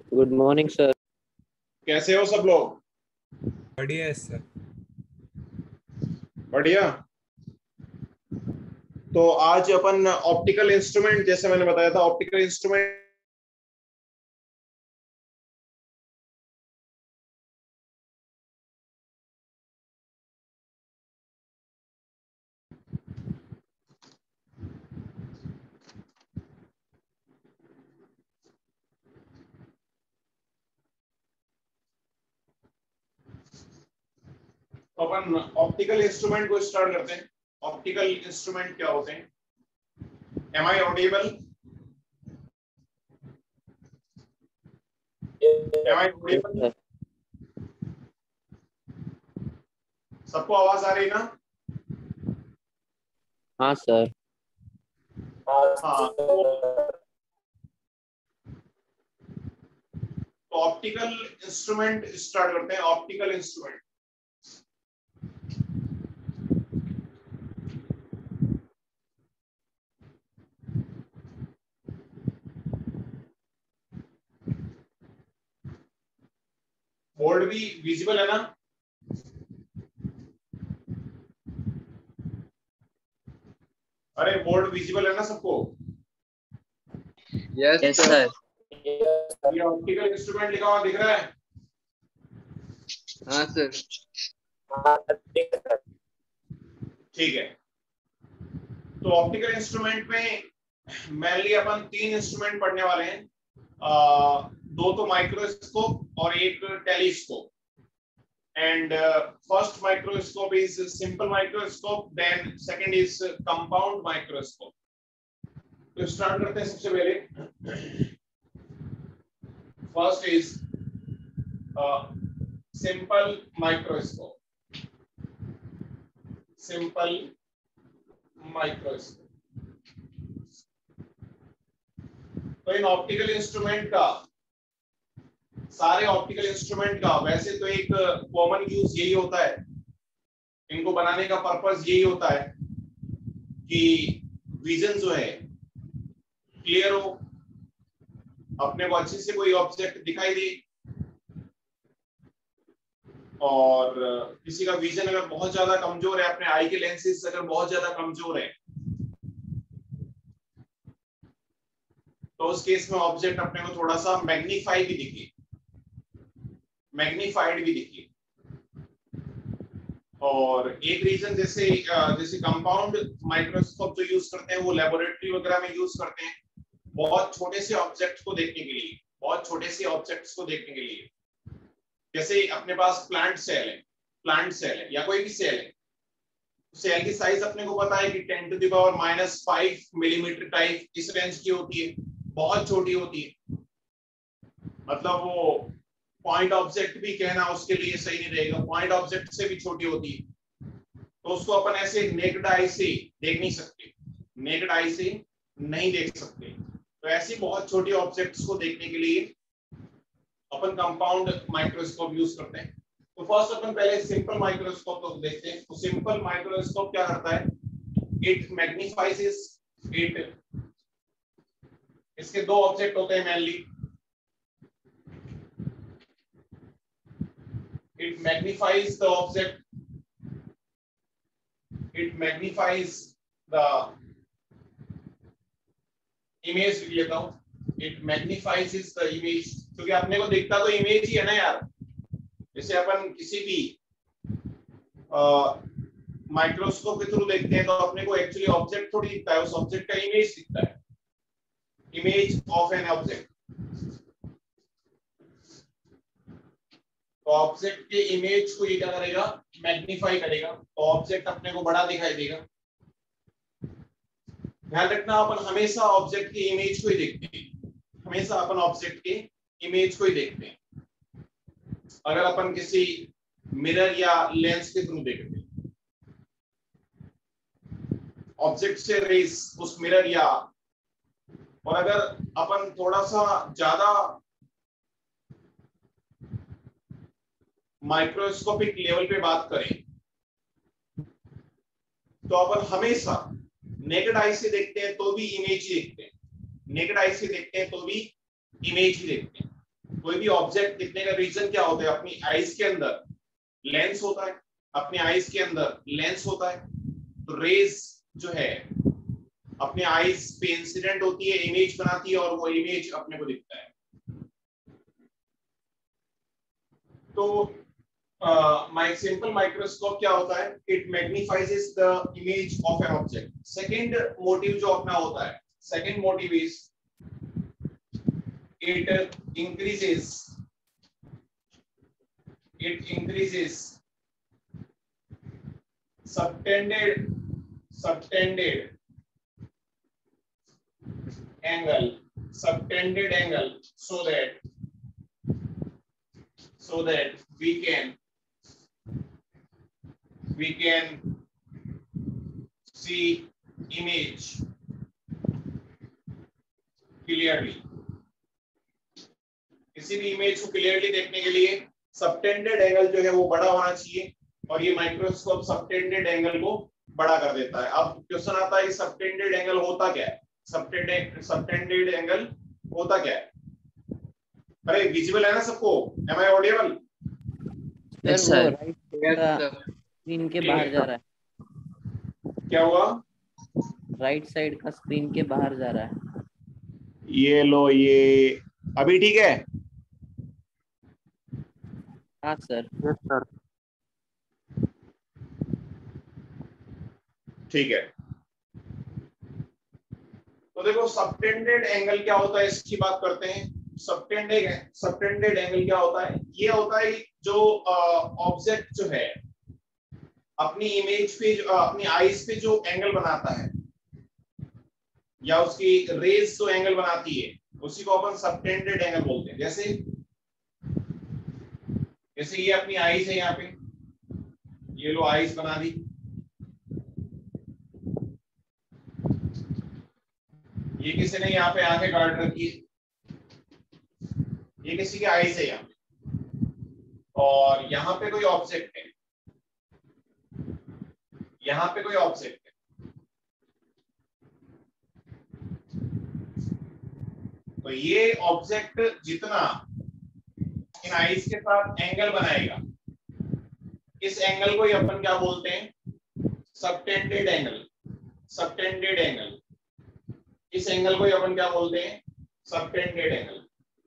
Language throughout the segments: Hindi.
Good morning sir. कैसे हो सब लोग? बढ़िया है सर। बढ़िया। तो आज अपन ऑप्टिकल इंस्ट्रूमेंट, जैसे मैंने बताया था, ऑप्टिकल इंस्ट्रूमेंट तो अपन ऑप्टिकल इंस्ट्रूमेंट को स्टार्ट करते हैं। ऑप्टिकल इंस्ट्रूमेंट क्या होते हैं? Am I audible? Am I audible? सबको आवाज आ रही है ना? हाँ सर। हाँ। तो ऑप्टिकल इंस्ट्रूमेंट स्टार्ट करते हैं। ऑप्टिकल इंस्ट्रूमेंट बोर्ड भी विजिबल है ना? अरे बोर्ड विजिबल है ना सबको? Yes sir. ये ऑप्टिकल इंस्ट्रूमेंट लिखा हुआ दिख रहा है? हाँ सर। ठीक है। तो ऑप्टिकल इंस्ट्रूमेंट में मेनली अपन तीन इंस्ट्रूमेंट पढ़ने वाले हैं। दो तो माइक्रोस्कोप और एक telescope. And first microscope is simple microscope, then second is compound microscope. तो स्टार्ट करते हैं सबसे पहले। First is simple microscope. Simple microscope. तो इन ऑप्टिकल इंस्ट्रूमेंट का, सारे ऑप्टिकल इंस्ट्रूमेंट का वैसे तो एक कॉमन यूज यही होता है, इनको बनाने का पर्पस यही होता है कि विजन जो है क्लियर हो, अपने को अच्छे से कोई ऑब्जेक्ट दिखाई दे। और किसी का विजन अगर बहुत ज्यादा कमजोर है, अपने आई के लेंसेज अगर बहुत ज्यादा कमजोर है, तो उस केस में ऑब्जेक्ट अपने को थोड़ा सा मैग्नीफाइड भी दिखे। और एक रीजन जैसे कंपाउंड माइक्रोस्कोप जो यूज करते हैं वो लेबोरेटरी वगैरह में यूज करते हैं बहुत छोटे से ऑब्जेक्ट को देखने के लिए, बहुत छोटे से ऑब्जेक्ट्स को देखने के लिए। जैसे अपने पास प्लांट सेल है या कोई भी सेल है, सेल की साइज अपने को पता है कि 10 to the power -5 millimetre type इस रेंज की होती है, बहुत छोटी होती है। मतलब वो पॉइंट ऑब्जेक्ट भी कहना उसके लिए सही नहीं रहेगा, पॉइंट ऑब्जेक्ट से भी छोटी होती है। तो उसको अपन ऐसे नेक्ड आई से देख नहीं सकते, नेक्ड आई से नहीं देख सकते। तो ऐसी बहुत छोटी ऑब्जेक्ट्स को देखने के लिए अपन कंपाउंड माइक्रोस्कोप यूज करते हैं। तो फर्स्ट अपन पहले सिंपल माइक्रोस्कोप को देखते हैं। तो सिंपल माइक्रोस्कोप क्या करता है? इट मैग्निफाइज इट, इसके दो ऑब्जेक्ट होते हैं mainly. It magnifies the object. It magnifies the image. लेता हूँ, it magnifies the image, क्योंकि अपने को दिखता तो इमेज ही है ना यार। जैसे अपन किसी भी माइक्रोस्कोप के थ्रू देखते हैं तो अपने को एक्चुअली ऑब्जेक्ट थोड़ी दिखता है, उस ऑब्जेक्ट का इमेज दिखता है, इमेज ऑफ एन ऑब्जेक्ट। तो ऑब्जेक्ट के इमेज को ये क्या करेगा? मैग्नीफाई करेगा, तो ऑब्जेक्ट अपने को बड़ा दिखाई देगा। ध्यान रखना, अपन हमेशा ऑब्जेक्ट की इमेज को ही देखते हैं, हमेशा अपन ऑब्जेक्ट के इमेज को ही देखते हैं। अगर अपन किसी मिरर या लेंस के थ्रू देखते हैं, ऑब्जेक्ट से रेस उस मिरर या, और अगर अपन थोड़ा सा ज्यादा माइक्रोस्कोपिक लेवल पे बात करें तो अपन हमेशा नेकेड आई से देखते हैं तो भी इमेज ही देखते हैं, नेकेड आई से देखते हैं तो भी इमेज ही देखते हैं। कोई भी ऑब्जेक्ट दिखने का रीजन क्या होता है? अपनी आईज के अंदर लेंस होता है, अपने आईज के अंदर लेंस होता है। तो रेज जो है अपने आईज पे इंसिडेंट होती है, इमेज बनाती है और वो इमेज अपने को दिखता है। तो सिंपल माइक्रोस्कोप क्या होता है? It magnifies the image of an object. Second motive जो अपना होता है, second motive is it increases subtended angle so that we can see image clearly। किसी भी इमेज को क्लियरली देखने के लिए सबटेंडेड एंगल जो है वो बड़ा होना चाहिए, और ये माइक्रोस्कोप सबटेंडेड एंगल को बड़ा कर देता है। अब क्वेश्चन आता है सबटेंडेड एंगल होता क्या है? सबटेंडेड एंगल होता क्या है? अरे विजिबल है ना सबको? Am I audible? Sir screen के बाहर जा रहा है। क्या हुआ? राइट साइड का स्क्रीन के बाहर जा रहा है। ये लो, ये अभी ठीक है? हाँ सर। Yes sir. ठीक है। तो देखो सबटेंडेड एंगल क्या होता है इसकी बात करते हैं। सबटेंडेड एंगल क्या होता है? ये होता है जो ऑब्जेक्ट जो है अपनी इमेज पे अपनी आईज पे जो एंगल बनाता है या उसकी रेज जो एंगल बनाती है उसी को अपन सबटेंडेड एंगल बोलते हैं। जैसे ये अपनी आईज है, यहाँ पे ये लो आईज बना दी, ये किसी ने यहाँ पे आंखें काट रखी है, ये किसी की आईज है यहाँ पे, और यहाँ पे कोई ऑब्जेक्ट है, यहाँ पे कोई ऑब्जेक्ट है। तो ये ऑब्जेक्ट जितना इन आईज के साथ एंगल बनाएगा, इस एंगल को ही अपन क्या बोलते हैं? Subtended angle. सबटेंडेड एंगल, इस एंगल को ही अपन क्या बोलते हैं? Subtended angle.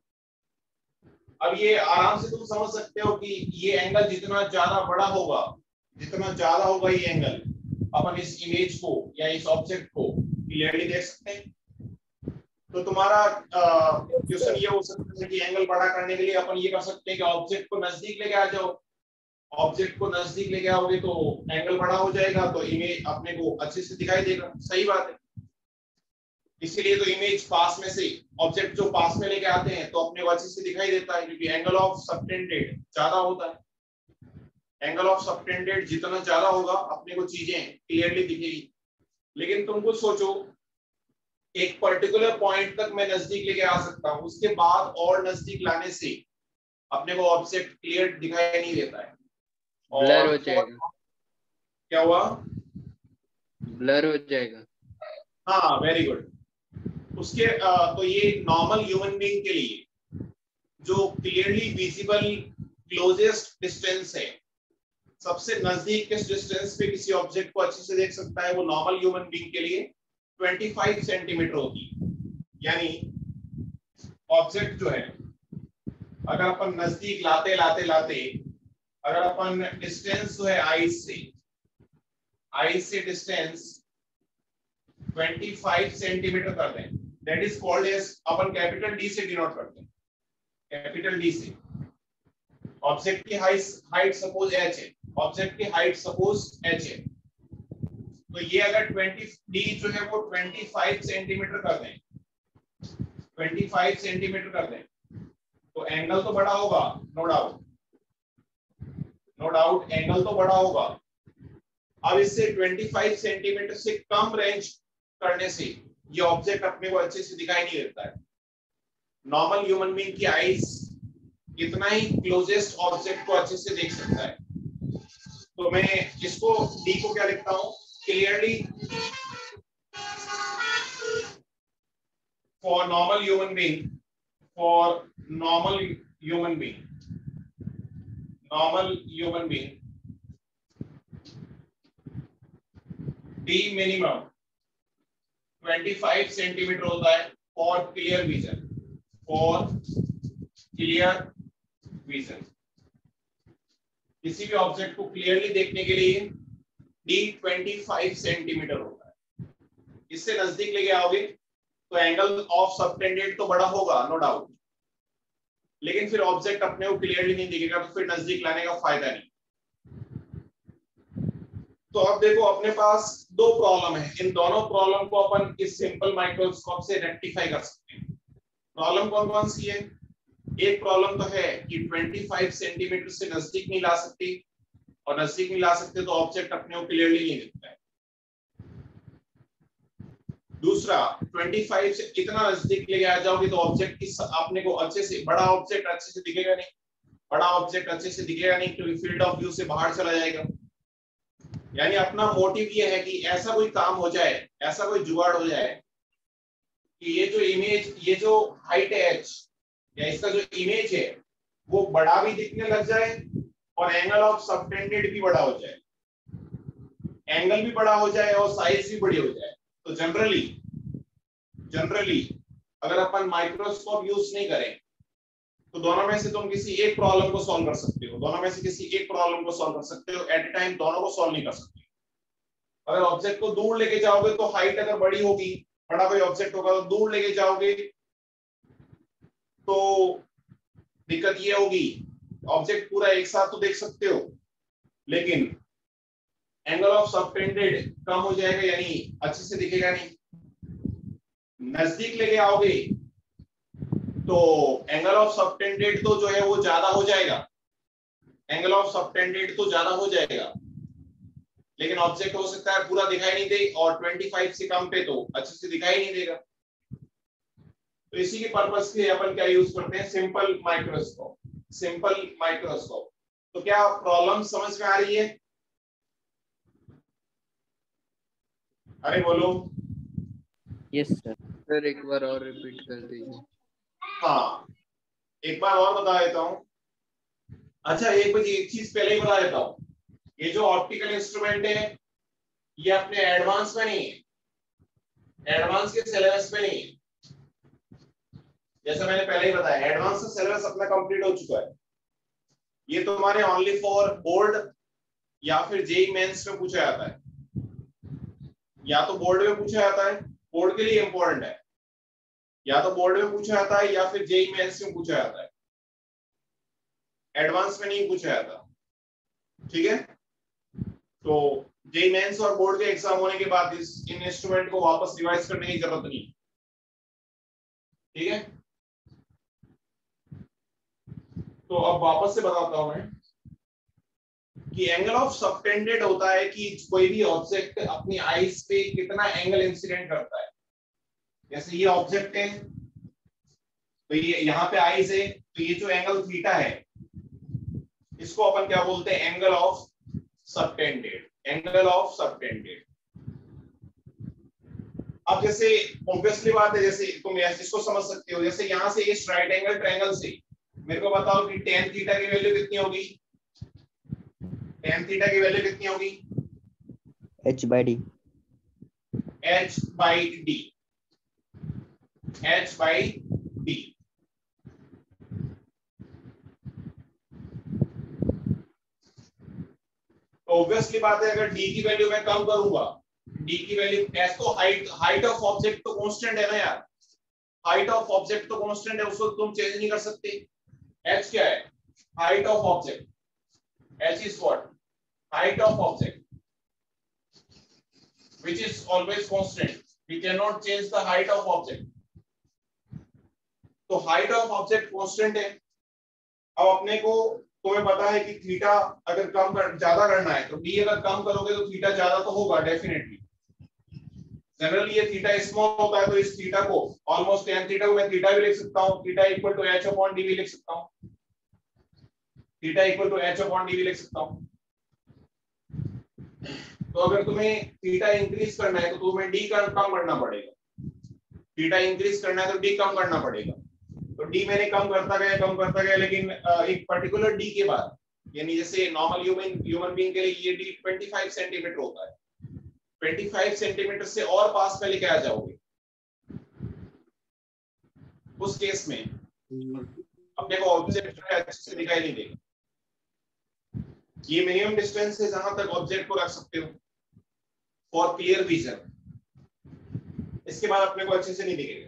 अब ये आराम से तुम समझ सकते हो कि ये एंगल जितना ज्यादा बड़ा होगा, जितना ज्यादा होगा ये एंगल, अपन इस इमेज को या इस ऑब्जेक्ट को क्लियरली देख सकते हैं। तो तुम्हारा क्वेश्चन ये हो सकता है कि एंगल बड़ा करने के लिए अपन ये कर सकते हैं कि ऑब्जेक्ट को नजदीक लेके आ जाओ। ऑब्जेक्ट को नजदीक लेके आओगे तो एंगल बड़ा हो जाएगा, तो इमेज अपने को अच्छे से दिखाई देगा। सही बात है। इसीलिए तो इमेज पास में से, ऑब्जेक्ट जो पास में लेके आते हैं तो अपने को अच्छे से दिखाई देता है, क्योंकि एंगल ऑफ सबटेंडेड ज्यादा होता है। एंगल ऑफ सबटेंडेड जितना ज्यादा होगा अपने को चीजें क्लियरली दिखेगी। लेकिन तुम कुछ सोचो, एक पर्टिकुलर पॉइंट तक मैं नजदीक लेके आ सकता हूं, उसके बाद और नजदीक लाने से अपने को ऑब्जेक्ट क्लियर दिखाई नहीं देता है, ब्लर हो जाएगा। क्या हुआ? ब्लर हो जाएगा। हाँ, वेरी गुड। उसके तो ये नॉर्मल ह्यूमन बीइंग के लिए जो क्लियरली विजिबल क्लोजेस्ट डिस्टेंस है, सबसे नजदीक किस डिस्टेंस पे किसी ऑब्जेक्ट को अच्छे से देख सकता है, वो नॉर्मल ह्यूमन बीइंग के लिए 25 सेंटीमीटर होगी। यानी ऑब्जेक्ट जो है अगर अपन नजदीक लाते लाते लाते अगर अपन डिस्टेंस जो है आईज से डिस्टेंस 25 सेंटीमीटर कर दें, दैट इज कॉल्ड एज, अपन कैपिटल डी से डिनोट करते हैं, कैपिटल डी से। ऑब्जेक्ट की हाइट सपोज h है, ऑब्जेक्ट की हाइट सपोज h है, तो ये अगर 20 डी जो है वो 25 सेंटीमीटर कर दें, 25 सेंटीमीटर कर दें, तो एंगल तो बड़ा होगा, नो डाउट एंगल तो बड़ा होगा। अब इससे 25 सेंटीमीटर से कम रेंज करने से ये ऑब्जेक्ट अपने को अच्छे से दिखाई नहीं देता है। नॉर्मल ह्यूमन बीइंग की आईज इतना ही क्लोजेस्ट ऑब्जेक्ट को अच्छे से देख सकता है। तो मैं इसको डी को क्या लिखता हूं? Clearly for normal human being, human being, normal human being, D minimum 25 centimetre होता है for clear vision, for clear vision। किसी भी ऑब्जेक्ट को क्लियरली देखने के लिए D 25 सेंटीमीटर होता है। इससे नजदीक लेके आओगे तो एंगल ऑफ सबटेंडेड तो बड़ा होगा, नो डाउट, लेकिन फिर ऑब्जेक्ट अपने को क्लियरली नहीं दिखेगा, तो फिर नजदीक लाने का फायदा नहीं। तो अब देखो अपने पास दो प्रॉब्लम है, इन दोनों प्रॉब्लम को अपन इस सिंपल माइक्रोस्कोप से रेक्टिफाई कर सकते हैं। प्रॉब्लम कौन कौन सी है? एक प्रॉब्लम तो है कि 25 सेंटीमीटर से नजदीक नहीं ला सकती, और नजदीक नहीं ला सकते तो ऑब्जेक्ट अपने को क्लियरली नहीं दिखता है। दूसरा 25 से इतना नजदीक लेके आ जाओगे तो ऑब्जेक्ट की अपने को अच्छे से, बड़ा ऑब्जेक्ट अच्छे से दिखेगा नहीं, बड़ा ऑब्जेक्ट अच्छे से दिखेगा नहीं, क्योंकि फील्ड ऑफ व्यू से बाहर चला जाएगा। यानी अपना मोटिव ये है कि ऐसा कोई काम हो जाए, ऐसा कोई जुगाड़ हो जाए कि ये जो इमेज, ये जो हाइट है h, या इसका जो इमेज है वो बड़ा भी दिखने लग जाए और एंगल ऑफ सबटेंडेड भी बड़ा हो जाए, एंगल भी बड़ा हो जाए और साइज भी बड़ी हो जाए। तो जनरली अगर अपन माइक्रोस्कोप यूज नहीं करें तो दोनों में से तुम किसी एक प्रॉब्लम को सॉल्व कर सकते हो, दोनों में से किसी एक प्रॉब्लम को सॉल्व कर सकते हो, एट ए टाइम दोनों को सॉल्व नहीं कर सकते। अगर ऑब्जेक्ट को दूर लेके जाओगे तो हाइट अगर बड़ी होगी, बड़ा कोई ऑब्जेक्ट होगा तो दूर लेके जाओगे तो दिक्कत ये होगी, ऑब्जेक्ट पूरा एक साथ तो देख सकते हो लेकिन एंगल ऑफ सबटेंडेड कम हो जाएगा, यानी अच्छे से दिखेगा नहीं। नजदीक लेके आओगे तो एंगल ऑफ सबटेंडेड तो जो है वो ज्यादा हो जाएगा, एंगल ऑफ सबटेंडेड तो ज्यादा हो जाएगा, लेकिन ऑब्जेक्ट हो सकता है पूरा दिखाई नहीं दे, और 25 से कम पे तो अच्छे से दिखाई नहीं देगा। तो इसी के पर्पस के अपन क्या यूज करते हैं? Simple microscope, simple microscope. तो क्या प्रॉब्लम समझ में आ रही है? अरे बोलो। Yes sir. सर एक बार और रिपीट कर दीजिए। हाँ एक बार और बता देता हूँ। अच्छा एक चीज पहले ही बता देता हूँ, ये जो ऑप्टिकल इंस्ट्रूमेंट है ये अपने एडवांस में नहीं है, एडवांस के सिलेबस में नहीं है। जैसा मैंने पहले ही बताया, एडवांस का सिलेबस अपना कंप्लीट हो चुका है। ये तुम्हारे ओनली फॉर बोर्ड या फिर जेई मेंस में पूछा जाता है, या तो बोर्ड में पूछा जाता है, बोर्ड के लिए इंपॉर्टेंट है, या तो बोर्ड में पूछा जाता है या फिर जेई मेंस में पूछा जाता है, एडवांस में नहीं पूछा जाता। ठीक है, तो जेई मेंस और बोर्ड के एग्जाम होने के बाद इन इंस्ट्रूमेंट को वापस रिवाइज करने की जरूरत नहीं। ठीक है, तो अब वापस से बताता हूं मैं कि एंगल ऑफ सबटेंडेड होता है कि कोई भी ऑब्जेक्ट अपनी आईज पे कितना एंगल इंसिडेंट करता है। जैसे ये ऑब्जेक्ट है तो ये यहाँ पे आईज है, तो ये जो एंगल थीटा है इसको अपन क्या बोलते हैं? Angle of subtended, angle of subtended. अब जैसे ऑब्वियसली बात है, जैसे तुम इसको समझ सकते हो, जैसे यहां से इस राइट एंगल ट्रायंगल से मेरे को बताओ कि tan थीटा की वैल्यू कितनी होगी? tan थीटा की वैल्यू कितनी होगी? h/d। h/d, h/d। तो ऑब्वियसली बात है, अगर d की वैल्यू मैं कम करूंगा, d की वैल्यू s, तो हाइट ऑफ ऑब्जेक्ट तो कांस्टेंट है ना यार, हाइट ऑफ ऑब्जेक्ट तो कांस्टेंट है, उसको तुम चेंज नहीं कर सकते। h क्या है? Height of object. h is what? Height of object, which is always constant. We cannot change the height of object. तो height of object constant है। अब अपने को तुम्हें पता है कि थीटा अगर ज्यादा करना है तो d अगर कम करोगे तो थीटा ज्यादा तो होगा डेफिनेटली। जनरली ये थीटा स्मॉल होता है, तो इस थीटा को ऑलमोस्ट tan थीटा को मैं थीटा भी लिख सकता हूँ, थीटा इक्वल टू h/d भी लिख सकता हूँ, थीटा इक्वल टू h/d भी लिख सकता हूँ। तो अगर तुम्हें थीटा इंक्रीज करना है तो तुम्हें d कम करना पड़ेगा, थीटा इंक्रीज करना है तो d कम करना पड़ेगा। तो तो डी मैंने कम करता गया, लेकिन एक पर्टिकुलर डी के बाद, यानी जैसे नॉर्मल ह्यूमन बीइंग के लिए ये डी 25 सेंटीमीटर होता है, 25 सेंटीमीटर से और पास में लेके आ जाओगे, उस केस में अपने को ऑब्जेक्ट अच्छे से दिखाई नहीं देगा। ये मिनिमम डिस्टेंस है जहां तक ऑब्जेक्ट को रख सकते हो फॉर क्लियर विजन, इसके बाद अपने को अच्छे से नहीं दिखेगा।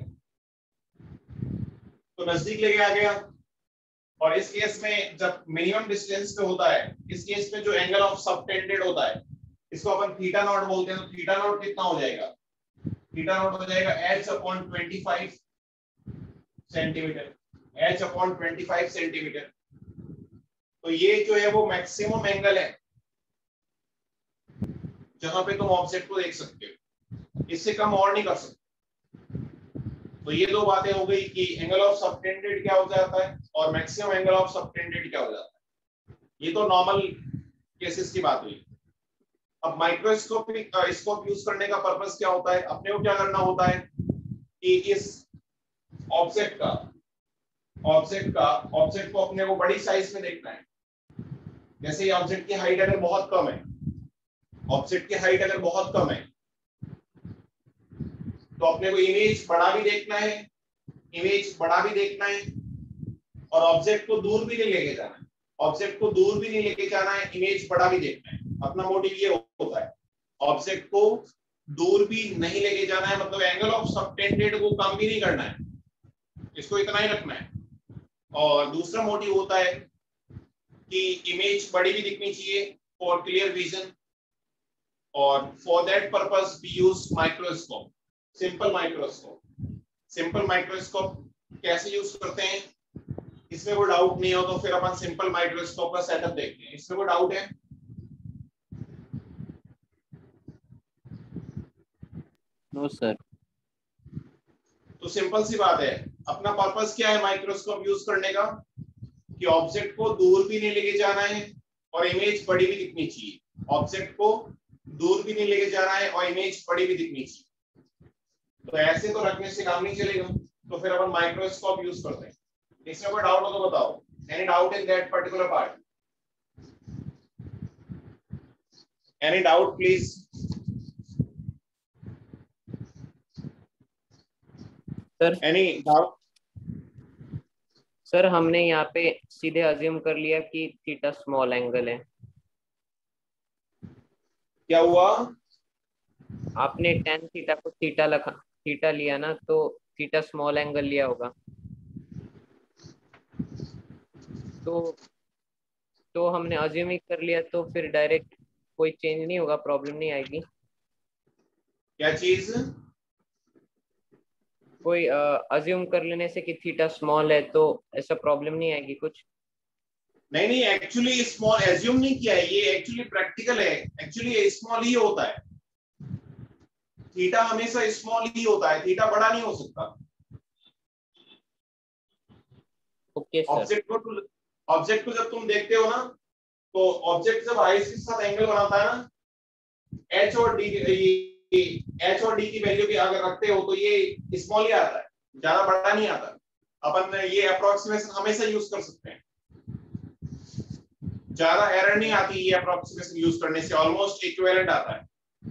तो नजदीक लेके आ गया, और इस केस में जब मिनिमम डिस्टेंस पे होता है, इस केस में जो एंगल ऑफ सबटेंडेड होता है इसको अपन थीटा नॉट बोलते हैं। तो थीटा नॉट कितना हो जाएगा? थीटा नॉट हो जाएगा h/25 सेंटीमीटर, h/25 सेंटीमीटर। तो ये जो है वो मैक्सिमम एंगल है जहां पे तुम ऑब्जेक्ट को देख सकते हो, इससे कम और नहीं कर सकते। तो ये दो बातें हो गई कि एंगल ऑफ सबटेंडेड क्या हो जाता है और मैक्सिमम एंगल ऑफ सबटेंडेड क्या हो जाता है। ये तो नॉर्मल केसेस की बात हुई। अब माइक्रोस्कोपिक स्कोप यूज करने का पर्पस क्या होता है? अपने को क्या करना होता है कि इस ऑब्जेक्ट को अपने को बड़ी साइज में देखना है। जैसे ये ऑब्जेक्ट की हाइट अगर बहुत कम है, तो अपने को इमेज बड़ा भी देखना है, और ऑब्जेक्ट को दूर भी नहीं लेके जाना है, इमेज बड़ा भी देखना है। अपना मोटिव ये होता है, ऑब्जेक्ट को दूर भी नहीं लेके जाना है, मतलब एंगल ऑफ सबटेंडेड को कम भी नहीं करना है, इसको इतना ही रखना है। और दूसरा मोटिव होता है कि इमेज बड़ी भी दिखनी चाहिए फॉर क्लियर विजन, और for that purpose we use microscope, simple microscope. कैसे यूज करते हैं इसमें कोई डाउट नहीं हो तो फिर अपन सिंपल माइक्रोस्कोप का सेटअप देखते हैं। इसमें कोई डाउट है? No sir. तो सिंपल सी बात है, अपना पर्पस क्या है माइक्रोस्कोप यूज करने का? कि ऑब्जेक्ट को दूर भी नहीं लेके जाना है और इमेज बड़ी भी दिखनी चाहिए। तो ऐसे तो रखने से काम नहीं चलेगा, तो फिर अपन माइक्रोस्कोप यूज करते हैं। इसमें कोई डाउट हो तो बताओ। Any doubt in that particular part? Any doubt please? Sir any doubt? Sir हमने यहाँ पे सीधे अज्यूम कर लिया कि थीटा स्मॉल एंगल है। क्या हुआ? आपने tan थीटा को थीटा लिया ना, तो थीटा स्मॉल एंगल लिया होगा। तो हमने अज्यूम ही कर लिया, तो फिर डायरेक्ट कोई चेंज नहीं होगा, प्रॉब्लम नहीं आएगी। क्या चीज? कोई अज्यूम कर लेने से कि थीटा स्मॉल है तो ऐसा प्रॉब्लम नहीं आएगी कुछ? नहीं, एक्चुअली स्मॉल एज्यूम नहीं किया है, ये एक्चुअली प्रैक्टिकल है। एक्चुअली स्मॉल ही होता है, थीटा हमेशा स्मॉल ही होता है, थीटा बड़ा नहीं हो सकता। Okay sir. ऑब्जेक्ट को जब तुम देखते हो ना, तो ऑब्जेक्ट जब आइस के साथ एंगल बनाता है ना, एच और डी की वैल्यू भी अगर रखते हो तो ये स्मॉल ही आता है, ज्यादा बड़ा नहीं आता। अपन ये अप्रोक्सीमेशन हमेशा यूज कर सकते हैं, ज्यादा एरर नहीं आती ये अप्रोक्सीमेशन यूज करने से, ऑलमोस्ट इक्विवेलेंट आता है।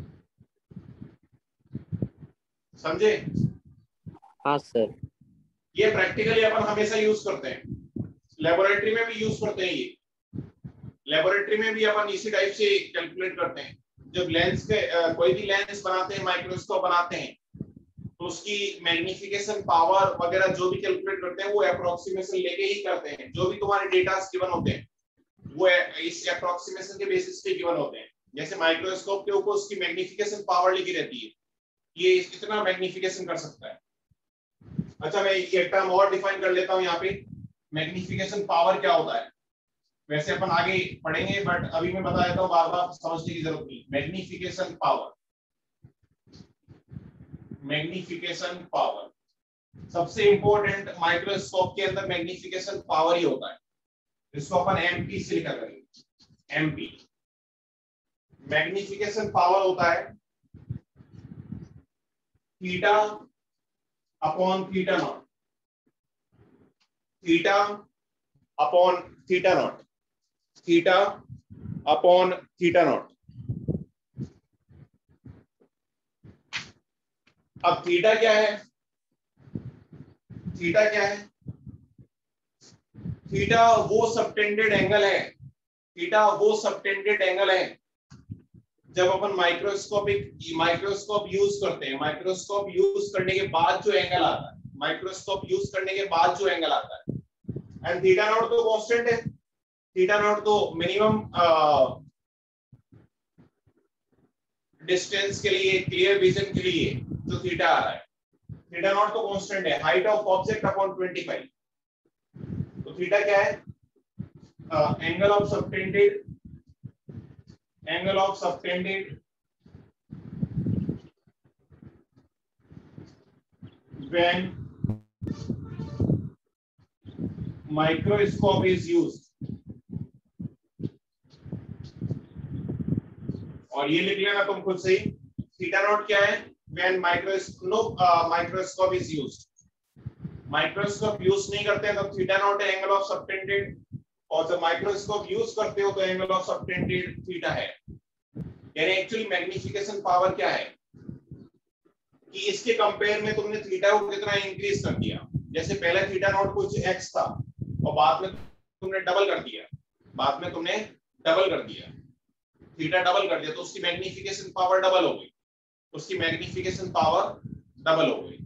समझे? हाँ सर। ये प्रैक्टिकली अपन हमेशा यूज करते हैं, लेबोरेटरी में भी यूज करते हैं। ये लेबोरेटरी में भी अपन इसी टाइप से कैलकुलेट करते हैं। जब लेंस के कोई भी लेंस बनाते हैं, माइक्रोस्कोप बनाते हैं, तो उसकी मैग्निफिकेशन पावर वगैरह जो भी कैलकुलेट करते हैं वो अप्रोक्सीमेशन लेके ही करते हैं। जो भी तुम्हारे डेटा गिवन होते हैं वो इस अप्रोक्सीमेशन के बेसिस पे गिवन होते हैं। जैसे माइक्रोस्कोप के ऊपर उसकी मैग्निफिकेशन पावर लिखी रहती है, ये इतना मैग्निफिकेशन कर सकता है। अच्छा, मैं एक टर्म और डिफाइन कर लेता हूं यहाँ पे, मैग्निफिकेशन पावर क्या होता है। वैसे अपन आगे पढ़ेंगे, बट अभी मैं बता देता हूँ, बार बार समझने की जरूरत नहीं। मैग्निफिकेशन पावर सबसे इंपॉर्टेंट माइक्रोस्कोप के अंदर मैग्निफिकेशन पावर ही होता है। इसको अपन एमपी से लिखा करेंगे, एमपी। मैग्निफिकेशन पावर होता है theta upon theta naught. Theta upon theta naught, theta upon theta naught. अब थीटा क्या है, थीटा क्या है, थीटा वो सबटेंडेड एंगल है, थीटा वो सबटेंडेड एंगल है जब अपन माइक्रोस्कोप यूज करते हैं, माइक्रोस्कोप यूज करने के बाद जो एंगल आता है, माइक्रोस्कोप यूज करने के बाद जो एंगल आता है। एंड थीटा नॉट तो कांस्टेंट है, थीटा नॉट तो मिनिमम डिस्टेंस के लिए, क्लियर विजन के लिए जो थीटा आ रहा है, थीटा नॉट तो कांस्टेंट है, हाइट ऑफ ऑब्जेक्ट अपॉन 25। तो थीटा क्या है, angle of subtended, angle of subtended when microscope is used। और ये लिख लेना तुम खुद से ही, थीटा नॉट क्या है, when microscope is used। Microscope use नहीं करते हैं तो थीटा नॉट है एंगल ऑफ सबटेंडेड, और जब माइक्रोस्कोप यूज करते हो तो एंगल ऑफ सबटेंडेड थीटा है। यानी एक्चुअली मैग्निफिकेशन पावर क्या है कि इसके कंपेयर में तुमने थीटा को कितना इंक्रीज कर दिया। जैसे पहले थीटा नॉट कुछ x था और बाद में तुमने डबल कर दिया, बाद में तुमने डबल कर दिया, थीटा डबल कर दिया, तो उसकी मैग्निफिकेशन पावर डबल हो गई, उसकी मैग्निफिकेशन पावर डबल हो गई।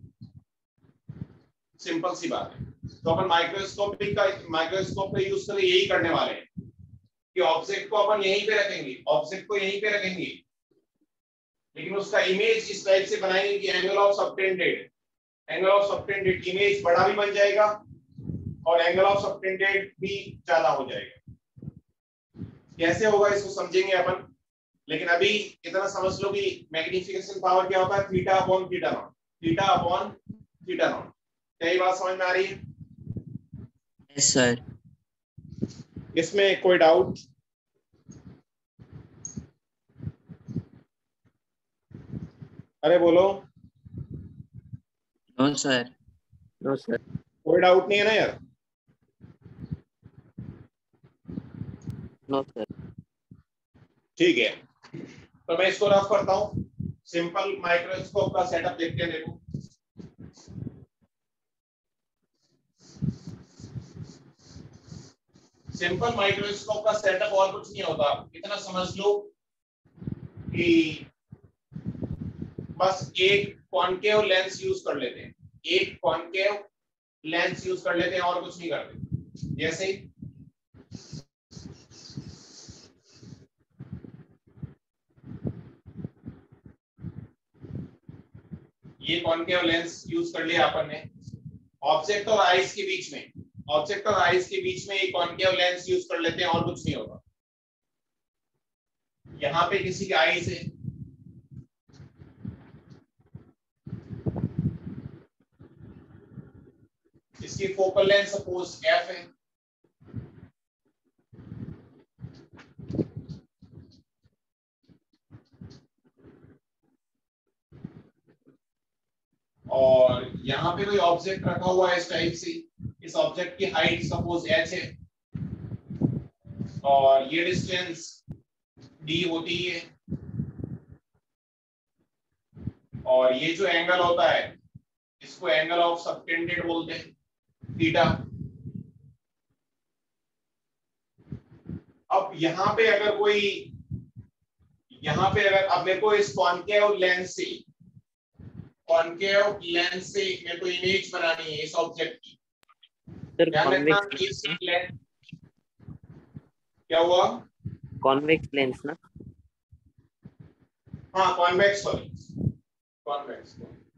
सिंपल सी बात है। तो अपन माइक्रोस्कोप का यूज करके यही करने वाले हैं कि ऑब्जेक्ट को अपन यहीं पे रखेंगे, ऑब्जेक्ट को यहीं पे रखेंगे, लेकिन उसका इमेज इस टाइप से बनाएंगे कि angle of subtended, angle of subtended image बड़ा भी बन जाएगा और एंगल ऑफ सबटेंडेड भी ज्यादा हो जाएगा। कैसे होगा इसको समझेंगे अपन, लेकिन अभी इतना समझ लो कि मैग्निफिकेशन पावर क्या होता है, theta upon theta naught, theta upon theta naught. क्या ये बात समझ में आ रही है? Yes sir. इसमें कोई डाउट? अरे बोलो। No sir. No sir. कोई डाउट नहीं है ना यार? No sir. ठीक है, तो मैं इसको रफ करता हूं। सिंपल माइक्रोस्कोप का सेटअप देखते हैं। देखो, सिंपल माइक्रोस्कोप का सेटअप और कुछ नहीं होता, इतना समझ लो कि बस एक कॉनकेव लेंस यूज कर लेते हैं, एक कॉनकेव लेंस यूज कर लेते हैं और कुछ नहीं करते। जैसे ये कॉनकेव लेंस यूज कर लिया अपन ने ऑब्जेक्ट और आइस के बीच में, ऑब्जेक्ट और आइस के बीच में एक कॉनकेव लेंस यूज कर लेते हैं और कुछ नहीं होगा। यहां पे किसी की आइस है, इसकी फोकल लेंथ सपोज f है, और यहाँ पे कोई ऑब्जेक्ट रखा हुआ है इस टाइप से, इस ऑब्जेक्ट की हाइट सपोज h है और ये डिस्टेंस d होती है, और ये जो एंगल होता है इसको एंगल ऑफ सबटेंडेड बोलते हैं, थीटा। अब यहाँ पे अगर कोई, यहाँ पे अगर अब मेरे को इस कॉनकेव लेंस से, कॉनकेव लेंस से मेरे को इमेज बनानी है इस ऑब्जेक्ट की। ध्यान रखना इस लेंस, क्या हुआ? कॉन्वेक्स लेंस ना? हाँ convex, sorry convex,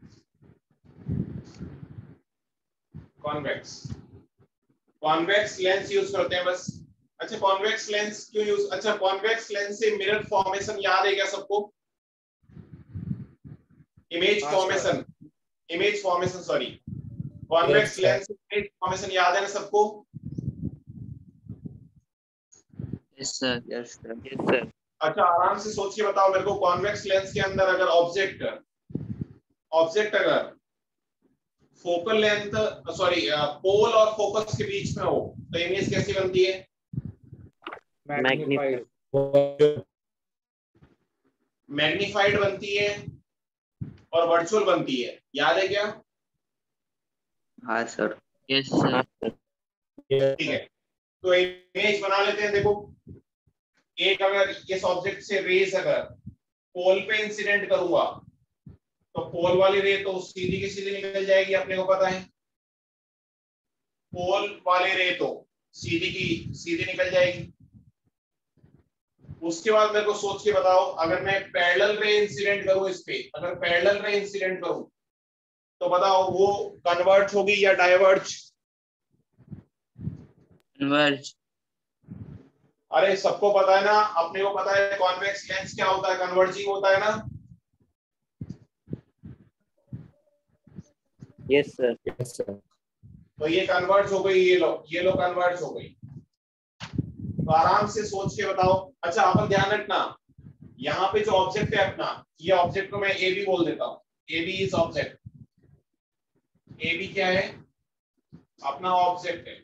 convex, convex lens use करते हैं बस। अच्छा कॉन्वेक्स लेंस क्यों यूज, अच्छा कॉन्वेक्स लेंस से मिरर फॉर्मेशन याद है क्या सबको? Image formation, image formation sorry, convex lens से इमेज फॉर्मेशन याद है ना सबको? Yes sir. Yes sir. Yes sir. अच्छा आराम से सोच के बताओ मेरे को, कॉन्वेक्स लेंस के अंदर अगर ऑब्जेक्ट, ऑब्जेक्ट अगर फोकल लेंथ सॉरी पोल और फोकस के बीच में हो तो इमेज कैसी बनती है? मैग्नीफाइड। मैग्नीफाइड बनती है और वर्चुअल बनती है, याद है क्या? हाँ सर। Yes sir. ठीक है, तो इमेज बना लेते हैं। देखो, एक अगर इस ऑब्जेक्ट से रेज अगर पोल पे इंसिडेंट करूंगा तो पोल वाली रे तो सीधी की सीधी निकल जाएगी, अपने को पता है। पोल वाली रे तो सीधी की सीधी निकल जाएगी। उसके बाद मेरे को सोच के बताओ, अगर मैं पैरेलल रे इंसिडेंट करूं इस पे, अगर पैरेलल रे इंसिडेंट करूं तो बताओ वो कन्वर्ज होगी या डाइवर्ज? कन्वर्ज। अरे सबको पता है ना, अपने को पता है कॉन्वेक्स लेंस क्या होता है, कन्वर्जिंग होता है ना। Yes sir. तो ये कन्वर्ज हो गई, ये लो कन्वर्ज हो गई। तो आराम से सोच के बताओ। अच्छा, अपन ध्यान रखना, यहाँ पे जो ऑब्जेक्ट है अपना, ये ऑब्जेक्ट को मैं ए बी बोल देता हूँ। A B is object. A B क्या है? अपना ऑब्जेक्ट है।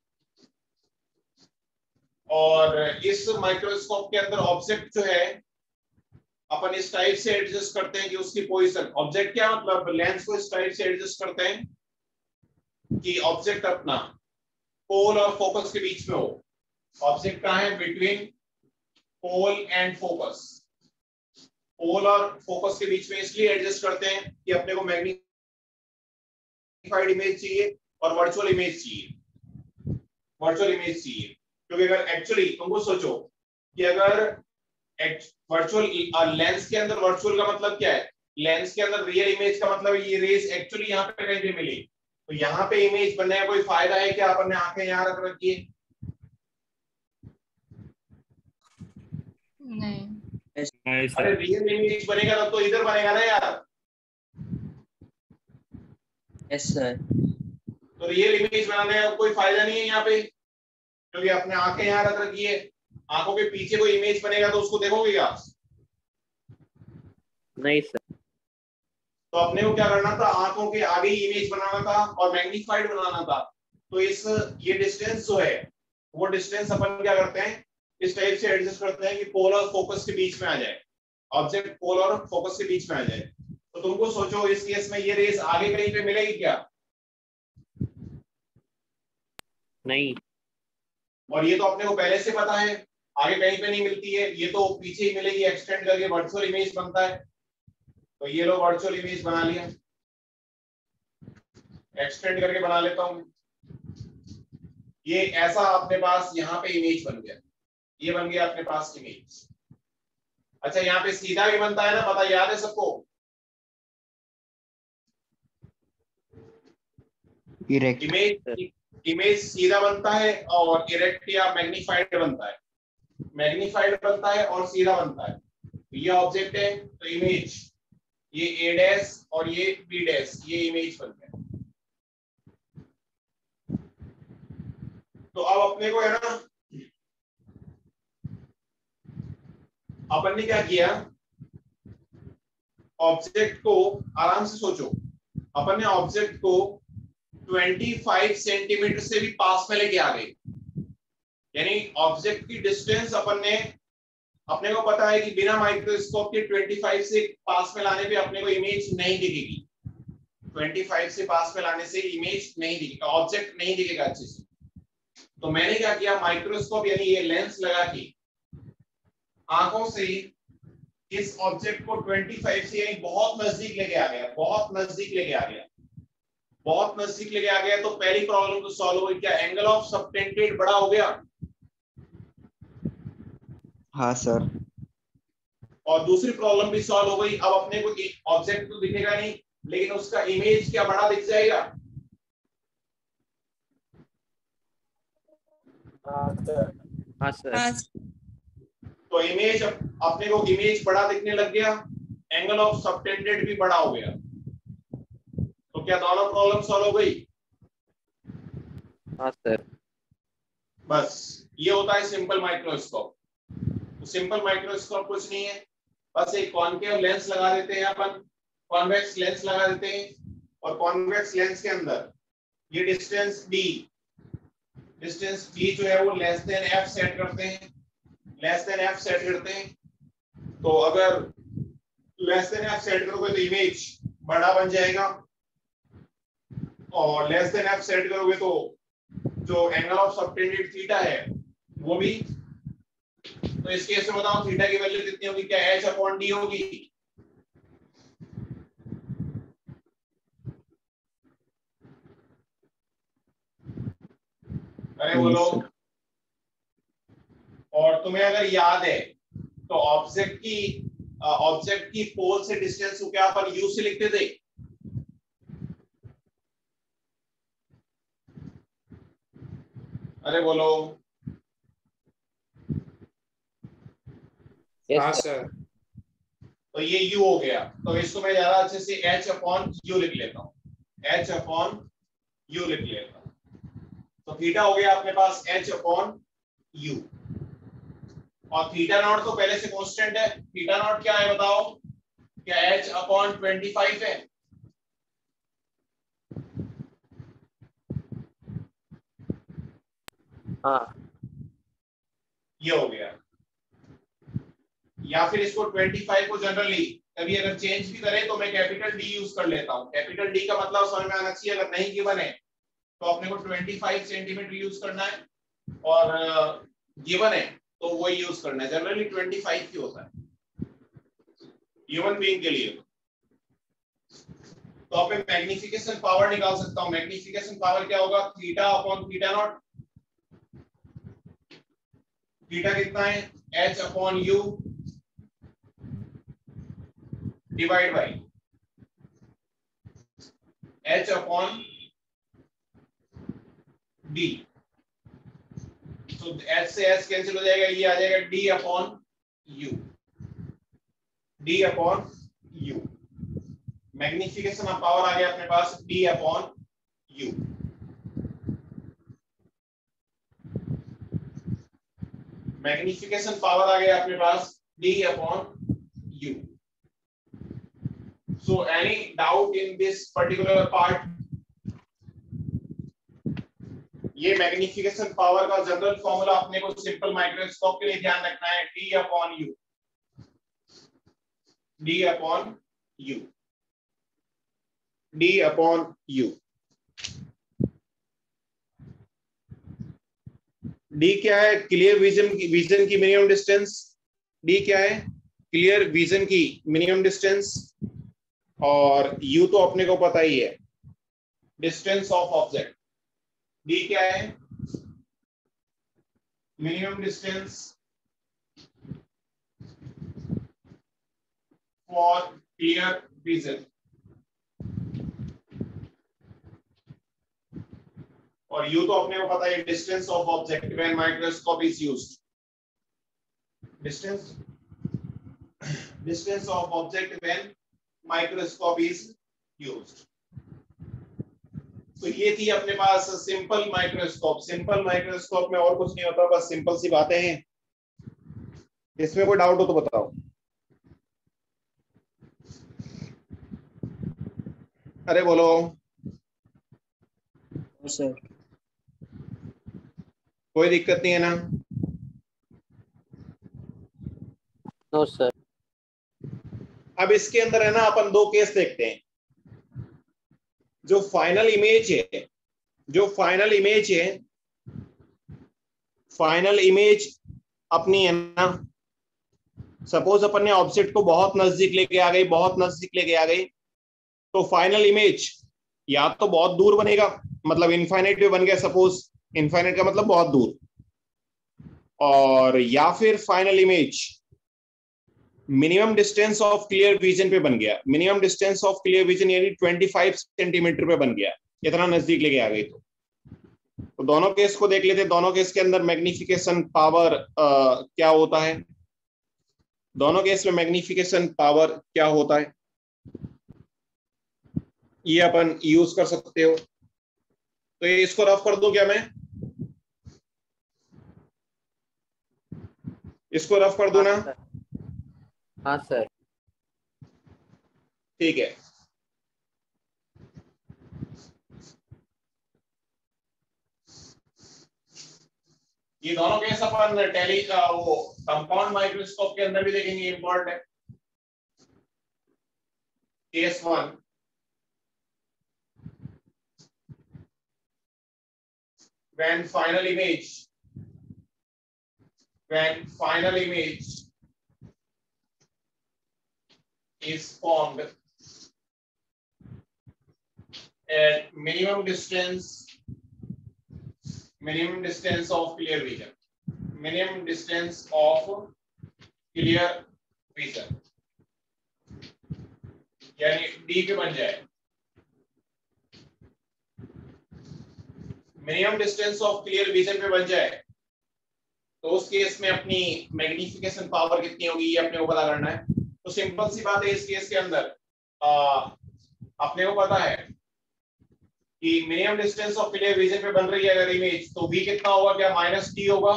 और इस माइक्रोस्कोप के अंदर ऑब्जेक्ट जो है अपन इस टाइप से एडजस्ट करते हैं कि उसकी पोजीशन, ऑब्जेक्ट क्या मतलब लेंस को इस टाइप से एडजस्ट करते हैं कि ऑब्जेक्ट अपना पोल और फोकस के बीच में हो। ऑब्जेक्ट कहाँ है? Between pole and focus. Pole और फोकस के बीच में इसलिए एडजस्ट करते हैं कि अपने को मैग्नीफाइड इमेज चाहिए और वर्चुअल इमेज चाहिए। वर्चुअल इमेज चाहिए क्योंकि अगर एक्चुअली तुमको सोचो कि अगर वर्चुअल लेंस के अंदर, वर्चुअल का मतलब क्या है? लेंस के अंदर रियल इमेज का मतलब ये रेस एक्चुअली यहाँ पे कहीं पे मिली, तो यहाँ पे इमेज बनने का कोई फायदा है क्या? अपन ने आंखें यहाँ रख रखी है। नहीं। अरे रियल इमेज बनेगा तब तो इधर बनेगा ना यार। Yes sir. तो रियल इमेज बनाने का कोई फायदा नहीं है यहाँ पे, क्योंकि अपने आंखें यहाँ रख रखी है। आंखों के पीछे कोई इमेज बनेगा तो उसको देखोगे क्या? नहीं सर। तो अपने को क्या करना था? आंखों के आगे ही इमेज बनाना था और मैग्नीफाइड बनाना था। तो ये डिस्टेंस जो है, वो डिस्टेंस अपन क्या करते हैं, इस टाइप से एडजस्ट करते हैं कि पोल और फोकस के बीच में आ जाए। ऑब्जेक्ट पोल और फोकस के बीच में आ जाए। तो तुमको सोचो इस केस में ये रेस आगे कहीं पे मिलेगी क्या? नहीं। और ये तो अपने को पहले से पता है आगे कहीं पे नहीं मिलती है, ये तो पीछे ही मिलेगी, एक्सटेंड करके वर्चुअल इमेज बनता है। तो ये लो वर्चुअल इमेज बना लिया, एक्सटेंड करके बना लेता हूं। ये ऐसा अपने पास यहाँ पे इमेज बन गया, ये बन गया अपने पास इमेज। अच्छा, यहाँ पे सीधा भी बनता है ना, पता याद है सबको? इमेज सीधा बनता है और इरेक्ट या मैग्नीफाइड बनता है। मैग्नीफाइड बनता है और सीधा बनता है। ये ऑब्जेक्ट है तो इमेज, ये ए डैश और ये बी डैश, ये इमेज बन गया। तो अब अपने को है ना, अपन ने क्या किया, ऑब्जेक्ट को आराम से सोचो, अपन ने ऑब्जेक्ट को 25 सेंटीमीटर से भी पास में लेके आ गए। यानी ऑब्जेक्ट की डिस्टेंस अपने को पता है कि बिना माइक्रोस्कोप के 25 से पास में लाने पे अपने को इमेज नहीं दिखेगी। 25 से पास में लाने से इमेज नहीं दिखेगा, ऑब्जेक्ट नहीं दिखेगा अच्छे से। तो मैंने क्या किया, माइक्रोस्कोप यानी ये लेंस लगा के आंखों से इस ऑब्जेक्ट को 25 से यानी बहुत नजदीक लेके आ गया, बहुत नजदीक लेके आ गया, बहुत नजदीक लेके आ गया। तो पहली प्रॉब्लम तो सॉल्व हो गई। क्या एंगल ऑफ सबटेंडेड बड़ा हो गया? हाँ सर। और दूसरी प्रॉब्लम भी सॉल्व हो गई। अब अपने को ऑब्जेक्ट तो दिखेगा नहीं, लेकिन उसका इमेज क्या बड़ा दिख जाएगा? हाँ सर। तो इमेज, अपने को इमेज बड़ा दिखने लग गया, एंगल ऑफ सबटेंडेड भी बड़ा हो गया। तो क्या दोनों प्रॉब्लम सॉल्व हो गई? हाँ सर। बस ये होता है सिंपल माइक्रोस्कोप। तो सिंपल माइक्रोस्कोप कुछ नहीं है, बस एक कॉनकेव लेंस लगा देते हैं अपन, कॉन्वेक्स लेंस लगा देते हैं और कॉन्वेक्स लेंस के अंदर ये डिस्टेंस डी जो है वो लेस देन एफ सेट करते हैं, तो अगर लेस देन एफ सेट करोगे तो इमेज बड़ा बन जाएगा, और लेस देन एफ सेट करोगे तो जो एंगल ऑफ सबटेंडेड थीटा है वो भी, तो इस केस में बताओ थीटा की वैल्यू कितनी होगी, क्या एच अपॉन डी होगी? अरे बोलो। और तुम्हें अगर याद है तो ऑब्जेक्ट की पोल से डिस्टेंस को क्या अपन यू से लिखते थे? अरे बोलो। हाँ सर। तो ये u हो गया, तो इसको मैं ज्यादा अच्छे से h अपॉन u लिख लेता हूँ, तो थीटा हो गया अपने पास h अपॉन u, और थीटा नॉट तो पहले से कांस्टेंट है। थीटा नॉट क्या है बताओ, क्या h अपॉन 25 है? हाँ, ये हो गया। या फिर इसको 25 को जनरली कभी अगर चेंज भी करें तो मैं कैपिटल डी यूज कर लेता हूँ। कैपिटल डी का मतलब समझ में आना चाहिए, अगर नहीं गिवन है तो अपने को 25 सेंटीमीटर यूज करना है, और गिवन है तो वो यूज करना है। जनरली 25 ही होता है ह्यूमन बीइंग के लिए। तो अब मैं मैग्निफिकेशन पावर निकाल सकता हूँ। मैग्निफिकेशन पावर क्या होगा, theta upon theta naught. Theta कितना है, h upon u divide by h upon d। तो h से h कैंसिल हो जाएगा, ये आ जाएगा d upon u। Magnification of power आ गया अपने पास d upon u। Magnification power आ गया अपने पास d upon u। So any doubt in this particular part? ये मैग्निफिकेशन पावर का जनरल फॉर्मूला अपने को सिंपल माइक्रोस्कोप के लिए ध्यान रखना है, d upon u। d upon u। d क्या है, क्लियर विजन की मिनिमम डिस्टेंस। d क्या है, क्लियर विजन की मिनिमम डिस्टेंस, और u तो अपने को पता ही है, डिस्टेंस ऑफ ऑब्जेक्ट। d क्या है, minimum distance for clear vision, और u तो अपने को पता है, distance of object when microscope is used. Distance of object when microscope is used. तो ये थी अपने पास सिंपल माइक्रोस्कोप। सिंपल माइक्रोस्कोप में और कुछ नहीं होता, बस सिंपल सी बातें हैं। इसमें कोई डाउट हो तो बताओ। अरे बोलो सर। कोई दिक्कत नहीं है ना? No sir. अब इसके अंदर है ना, अपन दो केस देखते हैं। जो फाइनल इमेज अपनी है ना, सपोज अपन ने ऑब्जेक्ट को बहुत नजदीक लेके आ गई, तो फाइनल इमेज या तो बहुत दूर बनेगा, मतलब इनफाइनाइट पे बन गया, सपोज इनफाइनाइट का मतलब बहुत दूर, और या फिर final image minimum distance of clear vision पे बन गया। Minimum distance of clear vision यानी 25 सेंटीमीटर पे बन गया, इतना नजदीक लेके आ गई। तो दोनों केस को देख लेते हैं। दोनों केस के अंदर मैग्निफिकेशन पावर क्या होता है, दोनों केस में मैग्निफिकेशन पावर क्या होता है, ये अपन यूज कर सकते हो। तो ये इसको रफ कर दूं क्या मैं, इसको रफ कर दूं ना? हाँ सर। ठीक है। ये दोनों केस अपन टेली वो कंपाउंड माइक्रोस्कोप के अंदर भी देखेंगे, इंपॉर्टेंट है। Case 1, when final image is formed at minimum distance of clear vision, यानी डी पे बन जाए। Minimum distance of clear vision पे बन जाए तो उस केस में अपनी मैग्निफिकेशन पावर कितनी होगी ये अपने को पता करना है। तो सिंपल सी बात है, इस केस के अंदर अपने को पता है कि minimum distance of clear vision पे बन रही है अगर इमेज, तो v कितना होगा, क्या -t होगा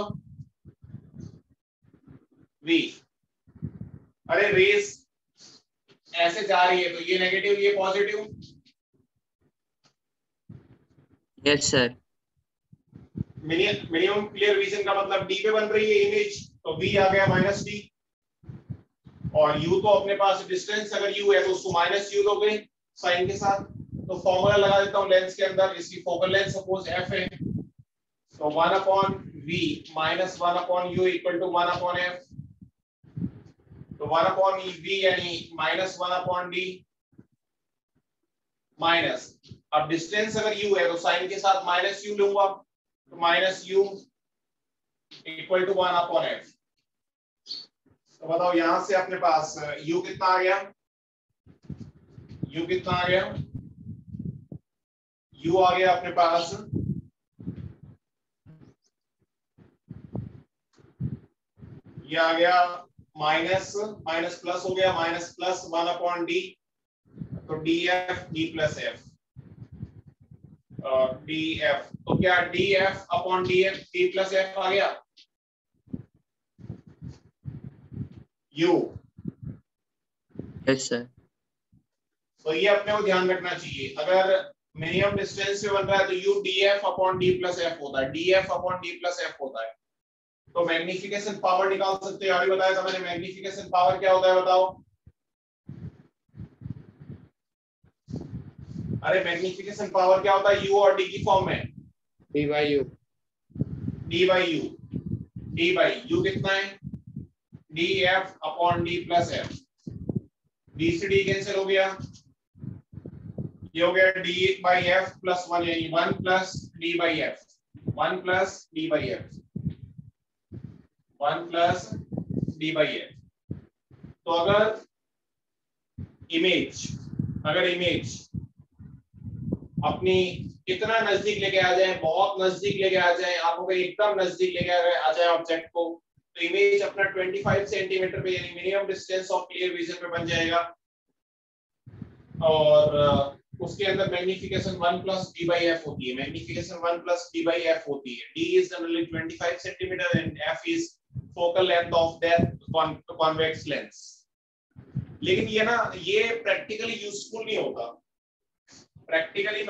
v। अरे रेस ऐसे जा रही है तो ये नेगेटिव ये positive. Yes sir. Minimum clear vision का मतलब डी पे बन रही है इमेज, तो v आ गया -t, और u तो अपने पास डिस्टेंस अगर u है तो उसको -u दोगे साइन के साथ। तो फॉर्मूला लगा देता हूं लेंस के अंदर, इसकी फोकल लेंथ सपोज f है, तो 1/v - 1/u equal to 1/f। तो 1/v यानी -1/d माइनस, अब डिस्टेंस अगर u है तो साइन के साथ -u लूंगा, तो -u इक्वल टू 1/f। तो बताओ यहां से अपने पास u कितना आ गया, u कितना आ गया, u आ गया अपने पास ये आ गया माइनस प्लस हो गया, -1/d, तो df d plus f df, तो क्या df/df d प्लस f आ गया u। Yes sir. तो ये अपने को ध्यान रखना चाहिए, अगर मिनिमम डिस्टेंस से बन रहा है तो u df/d प्लस f होता है, df/d प्लस f होता है। तो मैग्निफिकेशन पावर निकाल सकते हैं, अभी बताया था मैंने मैग्निफिकेशन पावर क्या होता है बताओ। अरे मैग्निफिकेशन पावर क्या होता है, u और d की फॉर्म में, d/u कितना है, df/d प्लस f, d से d कैंसिल हो गया, ये हो गया d/f प्लस 1 यानी 1 plus d/f, 1 plus d/f, 1 plus d/f। तो अगर इमेज अपनी इतना नजदीक लेके आ जाए, बहुत नजदीक लेके आ जाए, आंखों के एकदम नजदीक लेके आ जाए ऑब्जेक्ट को, तो इमेज अपना 25 सेंटीमीटर पे यानी minimum distance of clear vision पे बन जाएगा, और उसके अंदर मैग्निफिकेशन 1 प्लस d/f होती है, मैग्निफिकेशन 1 प्लस d/f होती है। d is generally 25 centimetre and f is focal length of that convex lens। लेकिन ये ना ये प्रैक्टिकली यूजफुल नहीं होता, प्रैक्टिकली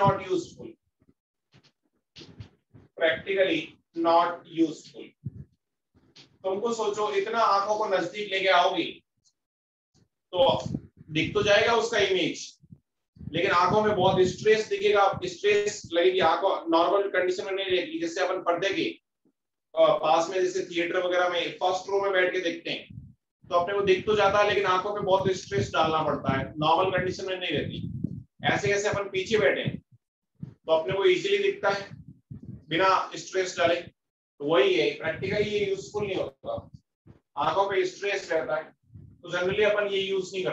नॉट यूजफुल। तुमको सोचो इतना आंखों को नजदीक लेके आओगी तो दिख तो जाएगा उसका इमेज, लेकिन आंखों में बहुत स्ट्रेस दिखेगा, स्ट्रेस लगेगी, आंखों नॉर्मल कंडीशन में नहीं रहेगी। जैसे अपन पर्दे के पास में जैसे थिएटर वगैरह में फर्स्ट रो में बैठ के देखते हैं तो अपने को दिख तो जाता है, लेकिन आंखों पे बहुत स्ट्रेस डालना पड़ता है, नॉर्मल कंडीशन में नहीं रहती। ऐसे कैसे अपन पीछे बैठे तो अपने को इजीली दिखता है बिना स्ट्रेस डाले। तो वही है, प्रैक्टिकली ये यूजफुल नहीं होता, आंखों पे स्ट्रेस रहता है, तो जनरली अपन ये यूज नहीं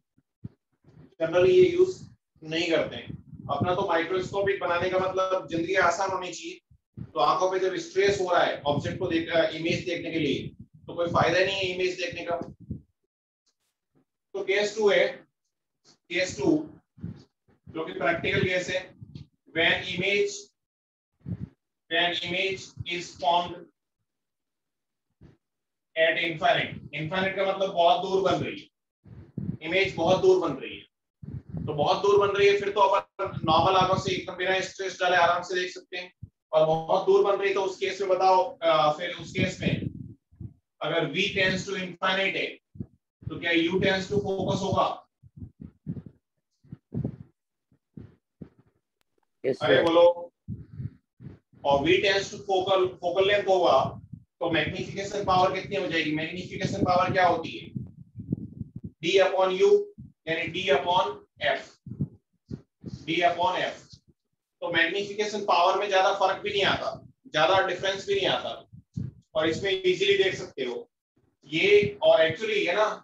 करते हैं, अपना तो माइक्रोस्कोपिक बनाने का मतलब जिंदगी आसान होनी चाहिए। तो आंखों पे जब स्ट्रेस हो रहा है ऑब्जेक्ट को इमेज देखने के लिए, तो कोई फायदा नहीं है इमेज देखने का। तो केस 2 है, केस 2 जो कि प्रैक्टिकल केस है, when image is formed at infinite का मतलब बहुत दूर बन रही है, इमेज बहुत दूर बन रही है, तो बहुत दूर बन रही है फिर तो अपन नॉर्मल आंखों से एकदम बिना स्ट्रेस डाले आराम से देख सकते हैं। और बहुत दूर बन रही तो उस केस में बताओ, फिर उस केस में अगर v टेंड्स टू इंफिनिट है तो क्या u टेंड्स टू फोकस होगा? यस अरे सर। बोलो। और v tends to focal length होगा तो मैग्निफिकेशन पावर कितनी हो जाएगी? मैग्निफिकेशन पावर क्या होती है? d अपॉन u यानी d upon f, d upon f। तो मैग्निफिकेशन पावर में ज्यादा फर्क भी नहीं आता, ज्यादा डिफरेंस भी नहीं आता, और इसमें इजीली देख सकते हो ये। और एक्चुअली है ना,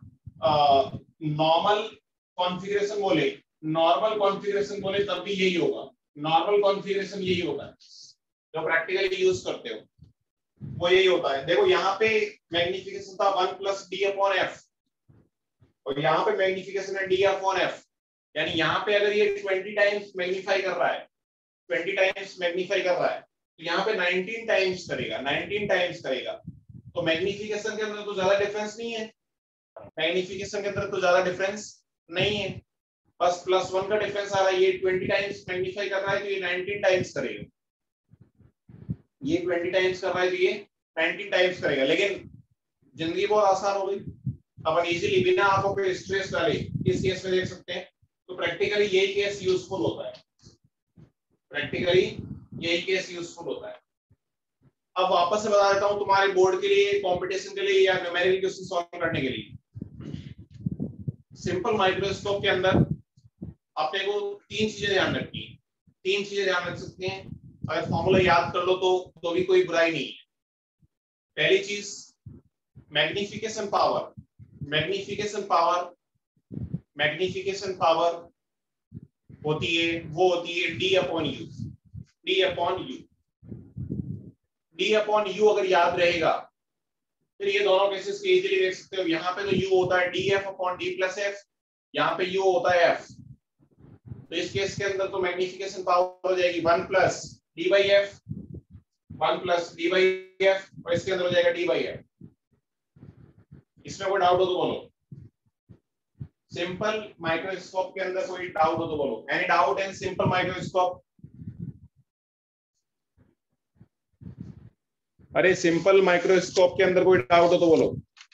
नॉर्मल कॉन्फ़िगरेशन बोले, नॉर्मल कॉन्फ़िगरेशन बोले तब भी यही होगा, नॉर्मल कॉन्फ़िगरेशन यही होता है जो प्रैक्टिकली यूज करते हो, वो यही होता है। देखो यहाँ पे मैग्निफिकेशन था 1 प्लस डी अपॉन एफ, और यहाँ पे मैग्निफिकेशन है डी अपॉन एफ, यानी यहाँ पे अगर ये 20 टाइम्स मैग्नीफाई कर रहा है, 20 टाइम्स मैग्नीफाई कर रहा है, तो यहाँ पे 19 टाइम्स करेगा, 19 टाइम्स करेगा। तो मैग्निफिकेशन के अंदर तो ज्यादा डिफरेंस नहीं है, मैग्निफिकेशन के अंदर तो ज्यादा डिफरेंस नहीं है, बस +1 का डिफरेंस आ रहा है। ये 20 टाइम्स मैग्नीफाई कर रहा है तो ये 19 टाइम्स करेगा, ये 20 टाइम्स कर रहा है तो ये 19 टाइम्स करेगा। लेकिन जिंदगी बहुत आसान हो गई, अपन इजीली बिना आंखों पे स्ट्रेस डाले इस केस में देख सकते हैं। तो प्रैक्टिकली यही केस यूजफुल होता है, प्रैक्टिकली यही केस यूजफुल होता है। अब वापस से बता देता हूं तुम्हारे बोर्ड के लिए, कंपटीशन के लिए या न्यूमेरिकल क्वेश्चन सॉल्व करने के लिए। सिंपल माइक्रोस्कोप के अंदर अपने को 3 चीजें ध्यान रखनी है, 3 चीजें ध्यान रख सकते हैं। अगर फॉर्मूला याद कर लो तो भी कोई बुराई नहीं है। पहली चीज magnification power, magnification power, magnification power होती है, वो होती है d upon u, d upon u, d upon u अगर याद रहेगा फिर ये दोनों केसेस के इजीली देख सकते हो। यहाँ पे तो u होता है d f upon d plus f, यहाँ पे u होता है f, तो इस केस के अंदर तो मैग्निफिकेशन पावर हो जाएगी 1 plus d by f, 1 plus d by f, और इसके अंदर हो जाएगा डी बाई एफ। इसमें कोई डाउट हो तो बोलो, सिंपल माइक्रोस्कोप के अंदर कोई डाउट हो तो बोलो। Any doubt in simple microscope? अरे सिंपल माइक्रोस्कोप के अंदर कोई डाउट हो तो बोलो।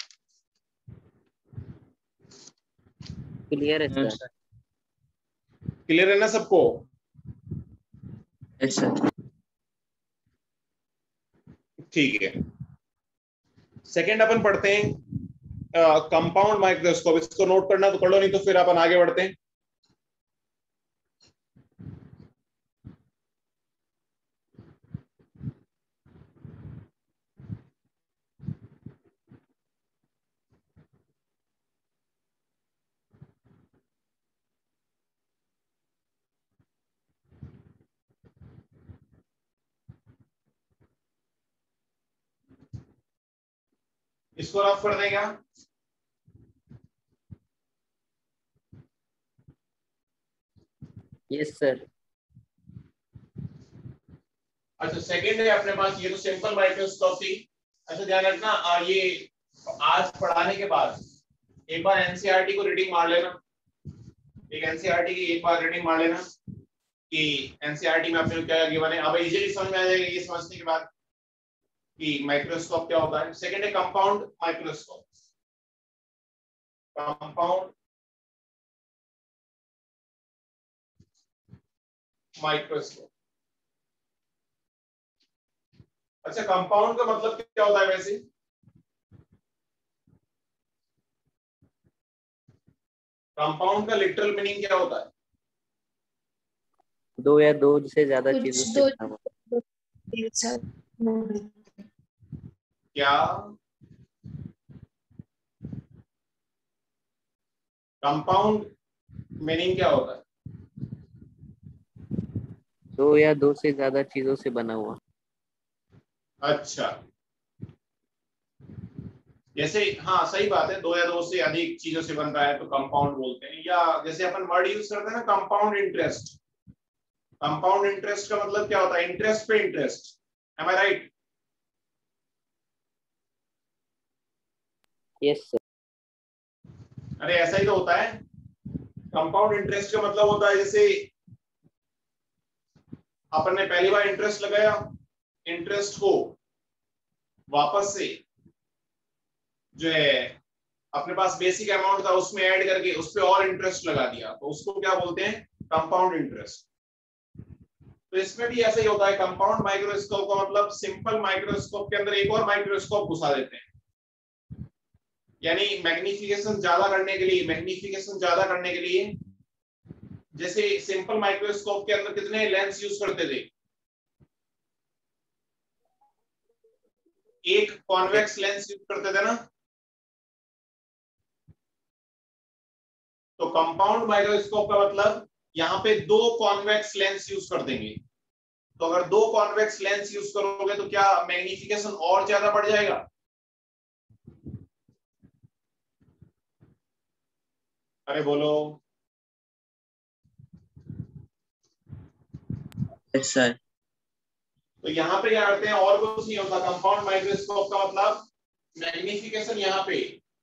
क्लियर है सर? क्लियर है ना सबको? Yes sir. ठीक है, सेकंड अपन पढ़ते हैं कंपाउंड माइक्रोस्कोप। इसको नोट करना तो कर लो, नहीं तो फिर अपन आगे बढ़ते हैं। इसको रफ कर देंगे हम। Yes sir. अच्छा सेकंड है अपने पास, ये तो सिंपल माइक्रोस्कोप थी। अच्छा ध्यान रखना, ये आज पढ़ाने के बाद एक बार एनसीईआरटी को रीडिंग मार लेना, एक एनसीईआरटी की एक बार रीडिंग मार लेना कि एनसीईआरटी में आपने क्या गिवन है। अब इजीली समझ में आ जाएगा ये समझने के बाद कि माइक्रोस्कोप क्या होता है। सेकंड है कंपाउंड माइक्रोस्कोप, कंपाउंड माइक्रोस्कोप। अच्छा कंपाउंड का मतलब क्या होता है वैसे? कंपाउंड का लिटरल मीनिंग क्या होता है? दो या दो से ज्यादा कुछ चीजों से दो बना हुआ। एक साथ क्या कंपाउंड मीनिंग क्या होता है? दो या दो से ज्यादा चीजों से बना हुआ। अच्छा जैसे, हाँ सही बात है, 2 या 2 से अधिक चीजों से बन रहा है तो कंपाउंड बोलते हैं। या जैसे अपन वर्ड यूज करते हैं ना कंपाउंड इंटरेस्ट, कंपाउंड इंटरेस्ट का मतलब क्या होता है? इंटरेस्ट पे interest. Am I right? Yes sir. अरे ऐसा ही तो होता है। कंपाउंड इंटरेस्ट का मतलब होता है जैसे अपन ने पहली बार इंटरेस्ट लगाया इंटरेस्ट को वापस से जो है अपने पास बेसिक अमाउंट था उसमें ऐड करके उस पर और इंटरेस्ट लगा दिया, तो उसको क्या बोलते हैं? Compound interest. तो इसमें भी ऐसा ही होता है। कंपाउंड माइक्रोस्कोप का मतलब सिंपल माइक्रोस्कोप के अंदर एक और माइक्रोस्कोप घुसा देते हैं, यानी मैग्निफिकेशन ज्यादा करने के लिए जैसे सिंपल माइक्रोस्कोप के अंदर कितने लेंस यूज करते थे? एक कॉन्वेक्स लेंस यूज करते थे ना। तो कंपाउंड माइक्रोस्कोप का मतलब यहाँ पे 2 कॉन्वेक्स लेंस यूज कर देंगे। तो अगर 2 कॉन्वेक्स लेंस यूज करोगे तो क्या मैग्निफिकेशन और ज्यादा बढ़ जाएगा? अरे बोलो। Yes sir. तो यहाँ पे क्या करते हैं, और कुछ नहीं होता। कंपाउंड माइक्रोस्कोप का मतलब मैग्निफिकेशन, यहाँ पे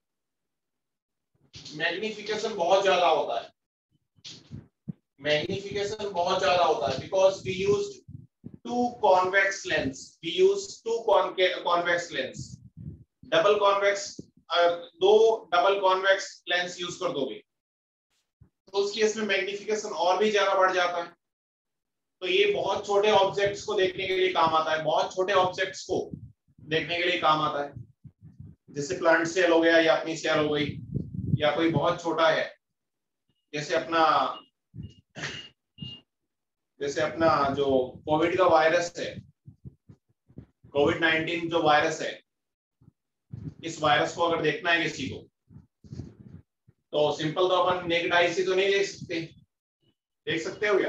मैग्निफिकेशन बहुत ज्यादा होता है। मैग्निफिकेशन बहुत ज्यादा होता है because we used 2 convex lens. We use 2 convex lens. Double convex, 2 double convex lens use कर दोगे तो उस केस में मैग्निफिकेशन और भी ज्यादा बढ़ जाता है। तो ये बहुत छोटे ऑब्जेक्ट्स को देखने के लिए काम आता है, बहुत छोटे ऑब्जेक्ट्स को देखने के लिए काम आता है। जैसे प्लांट सेल हो गया या अपनी सेल हो गई, या कोई बहुत छोटा है जैसे अपना जो कोविड का वायरस है, कोविड-19 जो वायरस है, इस वायरस को अगर देखना है किसी को तो सिंपल तो अपन नेकेड आई से तो नहीं देख सकते। देख सकते हो क्या?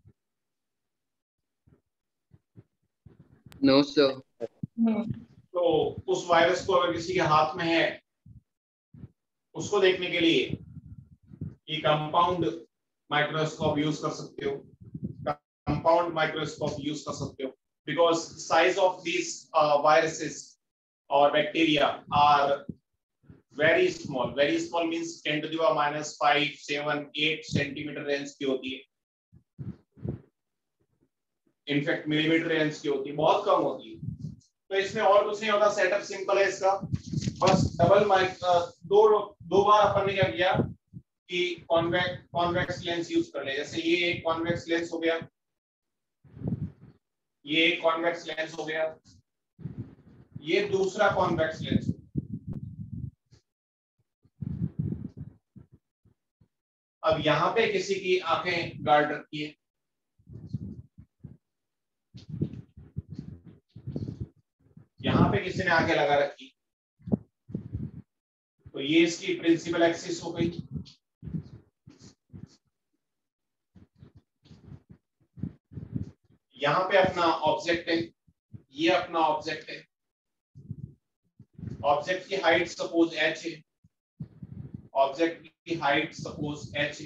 No sir. तो उस वायरस को अगर किसी के हाथ में है, उसको देखने के लिए ये कंपाउंड माइक्रोस्कोप यूज कर सकते हो। कंपाउंड माइक्रोस्कोप यूज कर सकते हो because size of this viruses और bacteria are very small. Very small means 10 to the power -5, 7, 8 centimetre range की होती है। इनफैक्ट मिलीमीटर रेंज की होती है, बहुत कम होती है। तो इसमें और कुछ नहीं होता, सेटअप सिंपल है इसका। बस डबल माइक दो बार अपन ने क्या किया कि कॉन्वेक्स लेंस यूज कर ले। जैसे ये एक कॉन्वेक्स लेंस हो गया, ये एक कॉन्वेक्स लेंस हो गया, ये दूसरा कॉन्वेक्स लेंस। अब यहां पे किसी की आंखें गार्ड रखी है, यहां पे किसी ने आंखें लगा रखी, तो ये इसकी प्रिंसिपल एक्सिस हो गई। यहां पे अपना ऑब्जेक्ट है, ये अपना ऑब्जेक्ट है। ऑब्जेक्ट की हाइट सपोज h है, ऑब्जेक्ट की हाइट सपोज h है।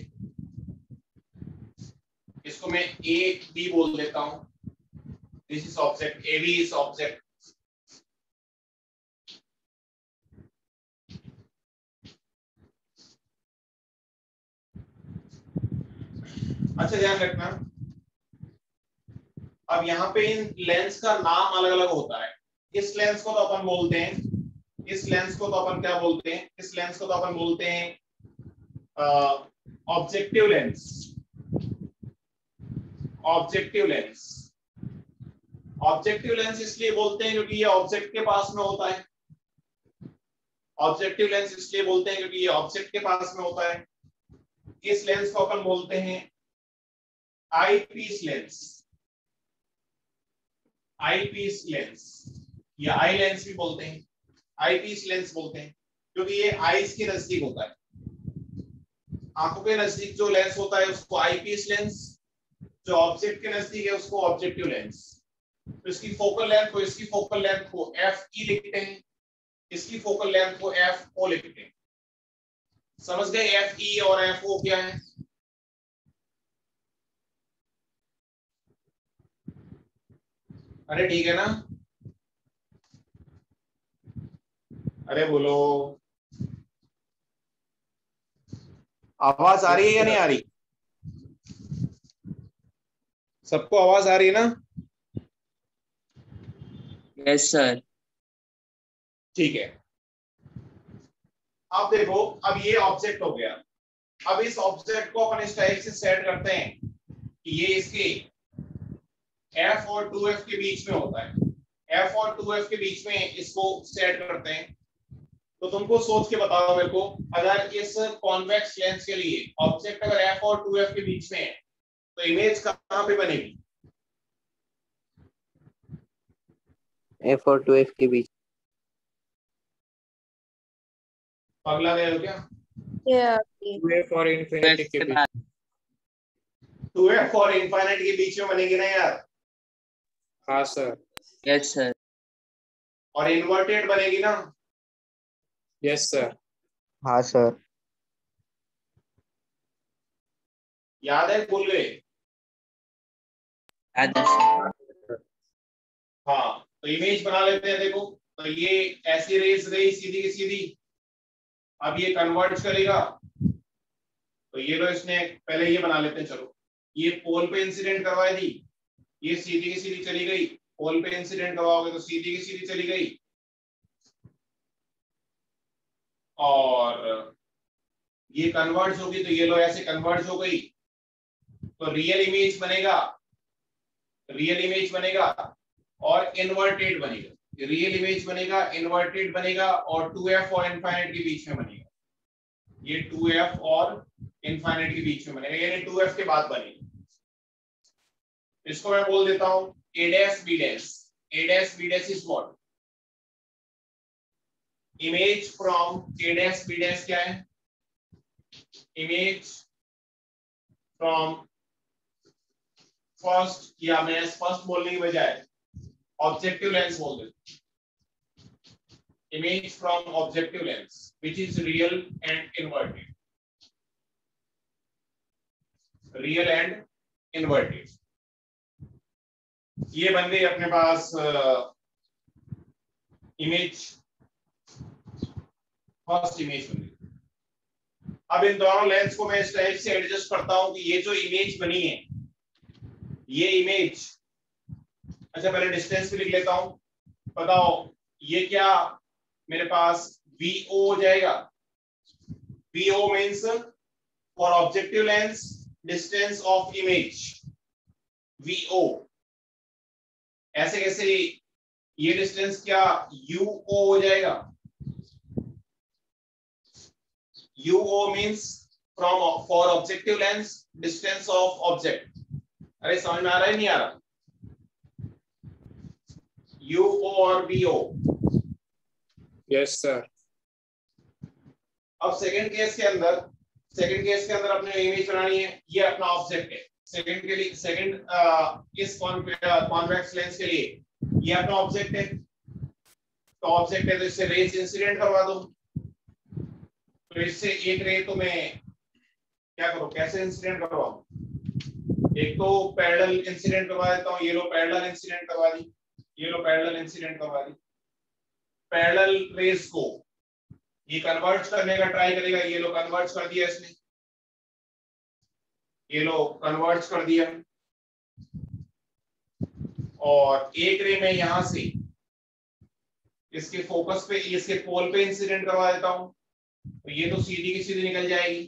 इसको मैं ए बी बोल देता हूं। This is object, A B is object. अच्छा ध्यान रखना, अब यहाँ पे इन लेंस का नाम अलग अलग होता है। इस लेंस को तो अपन बोलते हैं, इस लेंस को तो अपन क्या बोलते हैं, इस लेंस को तो अपन बोलते हैं objective lens. Objective lens, objective lens इसलिए बोलते हैं क्योंकि ये ऑब्जेक्ट के पास में होता है। ऑब्जेक्टिव लेंस इसलिए बोलते हैं क्योंकि ये ऑब्जेक्ट के पास में होता है। इस लेंस को अपन बोलते हैं eyepiece lens. Eyepiece lens या आई लेंस भी बोलते हैं, आई पीस लेंस बोलते हैं क्योंकि ये आईज के नजदीक होता है। आंखों के नजदीक जो लेंस होता है उसको आई पीस लेंस, जो ऑब्जेक्ट के नजदीक है उसको ऑब्जेक्टिव लेंस। तो इसकी फोकल लेंथ को, इसकी फोकल लेंथ को एफ ई लिखते हैं, इसकी फोकल लेंथ को एफ ओ लिखते हैं। समझ गए एफ ई और एफ ओ क्या है? अरे ठीक है ना? अरे बोलो, आवाज आ रही है या नहीं आ रही? सबको आवाज आ रही है ना? Yes, sir. ठीक है, अब देखो, अब ये ऑब्जेक्ट हो गया। अब इस ऑब्जेक्ट को अपन इस टाइप से सेट करते हैं कि ये इसके f और 2f के बीच में होता है। f और 2f के बीच में इसको सेट करते हैं। तो तुमको सोच के बताओ मेरे को, अगर इस कॉन्वेक्स लेंस के लिए ऑब्जेक्ट अगर f और 2f के बीच में है तो इमेज कहां पे बनेगी? f और 2f के बीच। पगला गए हो क्या? 2f और इन्फिनिटी के बीच। 2f और इनफाइनाइट के बीच में बनेगी ना यार? हाँ सर। Yes, sir. और इन्वर्टेड बनेगी ना? Yes sir. हाँ सर। याद है, भूल गए? याद है सर। हाँ, तो इमेज बना लेते हैं। देखो, तो ये ऐसी रेस गई सीधी की सीधी, अब ये कन्वर्ट करेगा। तो ये लो, इसने पहले ये बना लेते हैं। चलो, ये पोल पे इंसिडेंट करवा दी, ये सीधी की सीधी चली गई। पोल पे इंसिडेंट करवाओगे तो सीधी की सीधी चली गई, और ये कन्वर्ट होगी तो ये लो ऐसे कन्वर्ट हो गई। तो रियल इमेज बनेगा, रियल इमेज बनेगा और इन्वर्टेड बनेगा। रियल इमेज बनेगा, इन्वर्टेड बनेगा और 2f और इनफाइनाइट के बीच में बनेगा। ये 2f और इनफाइनाइट के बीच में बनेगा, यानी 2f के बाद बनेगा। इसको मैं बोल देता हूं a dash b dash। a dash b dash is what? Image from a dash b dash क्या है? इमेज फ्रॉम फर्स्ट, या मैं फर्स्ट बोलने की बजाय ऑब्जेक्टिव लेंस बोल देता। Image from objective lens which is real and inverted, real and inverted। ये बन गई अपने पास इमेज, फर्स्ट इमेज बन गई। अब इन दोनों लेंस को मैं इस टाइप से एडजस्ट करता हूं कि ये जो इमेज बनी है, ये इमेज, अच्छा पहले डिस्टेंस भी लिख लेता हूं। बताओ ये क्या मेरे पास VO हो जाएगा? VO means for objective lens distance of image, VO। ऐसे कैसे ये डिस्टेंस क्या UO हो जाएगा? UO means from for objective lens distance of object. अरे समझ में आ रहा है नहीं आ रहा? UO और VO। Yes sir. अब सेकंड केस के अंदर अपने इमेज बनानी है। ये अपना ऑब्जेक्ट है। सेकंड के लिए, सेकंड इस कॉन्वेक्स लेंस के लिए ये अपना ऑब्जेक्ट है। तो ऑब्जेक्ट है तो इससे रेज इंसिडेंट करवा दो। तो इससे एक रे तो मैं क्या करूं, कैसे इंसिडेंट करवाऊं? एक तो पैरेलल इंसिडेंट करवा देता हूं। ये लो पैरेलल इंसिडेंट करवा दी, ये लो पैरेलल इंसिडेंट करवा दी। पैरेलल रेज को ये कन्वर्ट करने का ट्राई करेगा। ये लो कन्वर्ट कर दिया इसने, ये लो कन्वर्ट कर दिया। और एक रे में यहां से इसके फोकस पे, इसके पोल पे इंसिडेंट करवा देता हूं। तो ये तो सीधी की सीधी निकल जाएगी।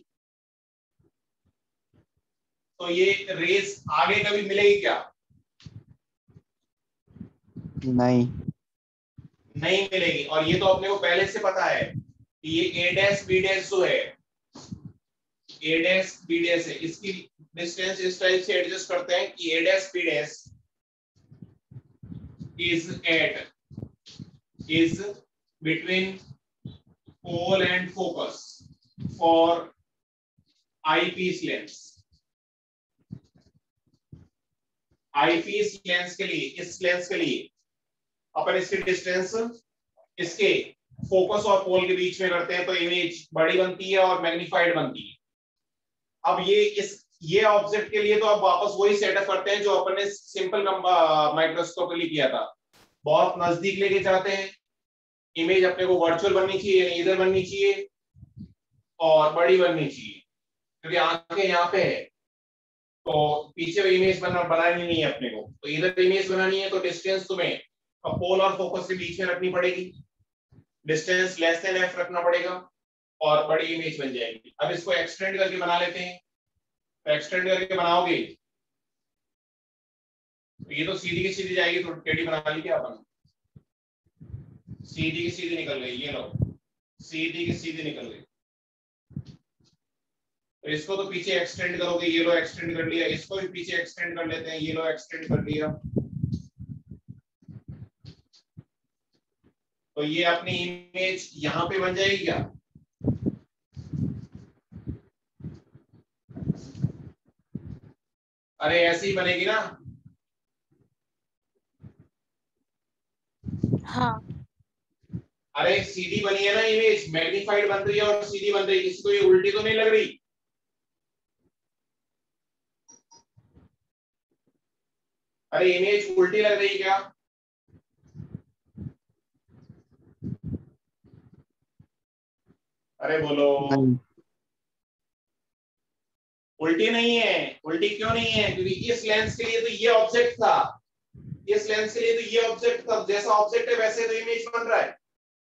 तो ये रेस आगे कभी मिलेगी क्या? नहीं मिलेगी। और ये तो अपने को पहले से पता है कि ये a डैश b डैश जो है, a डैश b डैश है, इसकी डिस्टेंस इस टाइप से एडजस्ट करते हैं कि a dash b dash is between pole and focus for eyepiece lens। eyepiece lens के लिए, इस लेंस के लिए अपन इसकी डिस्टेंस इसके फोकस और पोल के बीच में करते हैं तो इमेज बड़ी बनती है और मैग्नीफाइड बनती है। अब ये ऑब्जेक्ट के लिए तो अब वापस वही सेटअप करते हैं जो अपन ने सिंपल माइक्रोस्कोप के लिए किया था। बहुत नजदीक लेके जाते हैं, इमेज अपने को वर्चुअल बननी चाहिए, इधर बननी चाहिए और बड़ी बननी चाहिए, क्योंकि आंखें यहाँ पे है तो पीछे इमेज बनानी नहीं है अपने को। तो इधर इमेज बनानी है तो डिस्टेंस तुम्हें अब पोल और फोकस के बीच में रखनी पड़ेगी, डिस्टेंस लेस देन एफ रखना पड़ेगा और बड़ी इमेज बन जाएगी। अब इसको एक्सटेंड करके बना लेते हैं। तो एक्सटेंड करके बनाओगे तो ये तो सीधी की सीधी जाएगी, तो टेढ़ी बना ली क्या अपन, सीधी की सीधी निकल गई, ये लो सीधी की सीधी निकल गई। तो इसको तो पीछे एक्सटेंड करोगे, ये लो एक्सटेंड कर लिया, इसको भी पीछे एक्सटेंड कर लेते हैं, ये लो एक्सटेंड कर लिया। तो ये अपनी इमेज यहां पे बन जाएगी क्या, अरे ऐसी ही बनेगी ना। हाँ। अरे सीधी बनी है ना इमेज, मैग्नीफाइड बन रही है और सीधी बन रही है, किसी को ये उल्टी तो नहीं लग रही। अरे इमेज उल्टी लग रही है क्या, अरे बोलो। उल्टी नहीं है, उल्टी क्यों नहीं है, क्योंकि इस लेंस के लिए तो ये ऑब्जेक्ट था, इस लेंस के लिए तो ये ऑब्जेक्ट था, जैसा ऑब्जेक्ट है वैसे तो इमेज बन रहा है।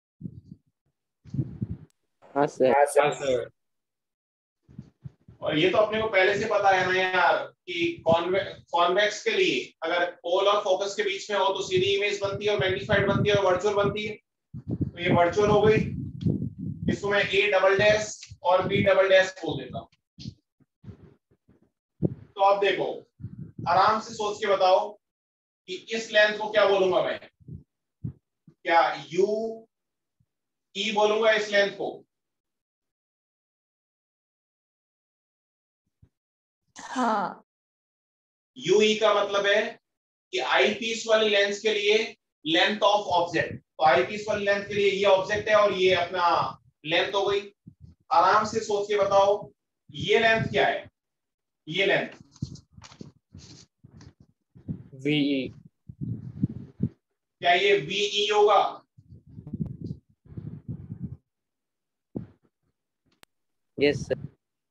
हाँ सर। और ये तो अपने को पहले से पता है ना यार कि कॉन्वेक्स के लिए अगर पोल और फोकस के बीच में हो तो सीधी इमेज बनती है और मैग्नीफाइड बनती है और वर्चुअल बनती है। तो ये वर्चुअल हो गई, इसको मैं A डबल डैश और B डबल डैश बोल देता हूं। तो आप देखो, आराम से सोच के बताओ कि इस लेंथ को क्या बोलूंगा मैं, क्या UE बोलूंगा इस लेंथ को, हाँ। UE का मतलब है कि आई पीस वाली लेंस के लिए लेंथ ऑफ ऑब्जेक्ट, तो आई पीस वाली लेंथ के लिए ये ऑब्जेक्ट है और ये अपना लेंथ हो गई। आराम से सोच के बताओ ये लेंथ क्या है, ये लेंथ VE, क्या ये VE होगा, यस सर।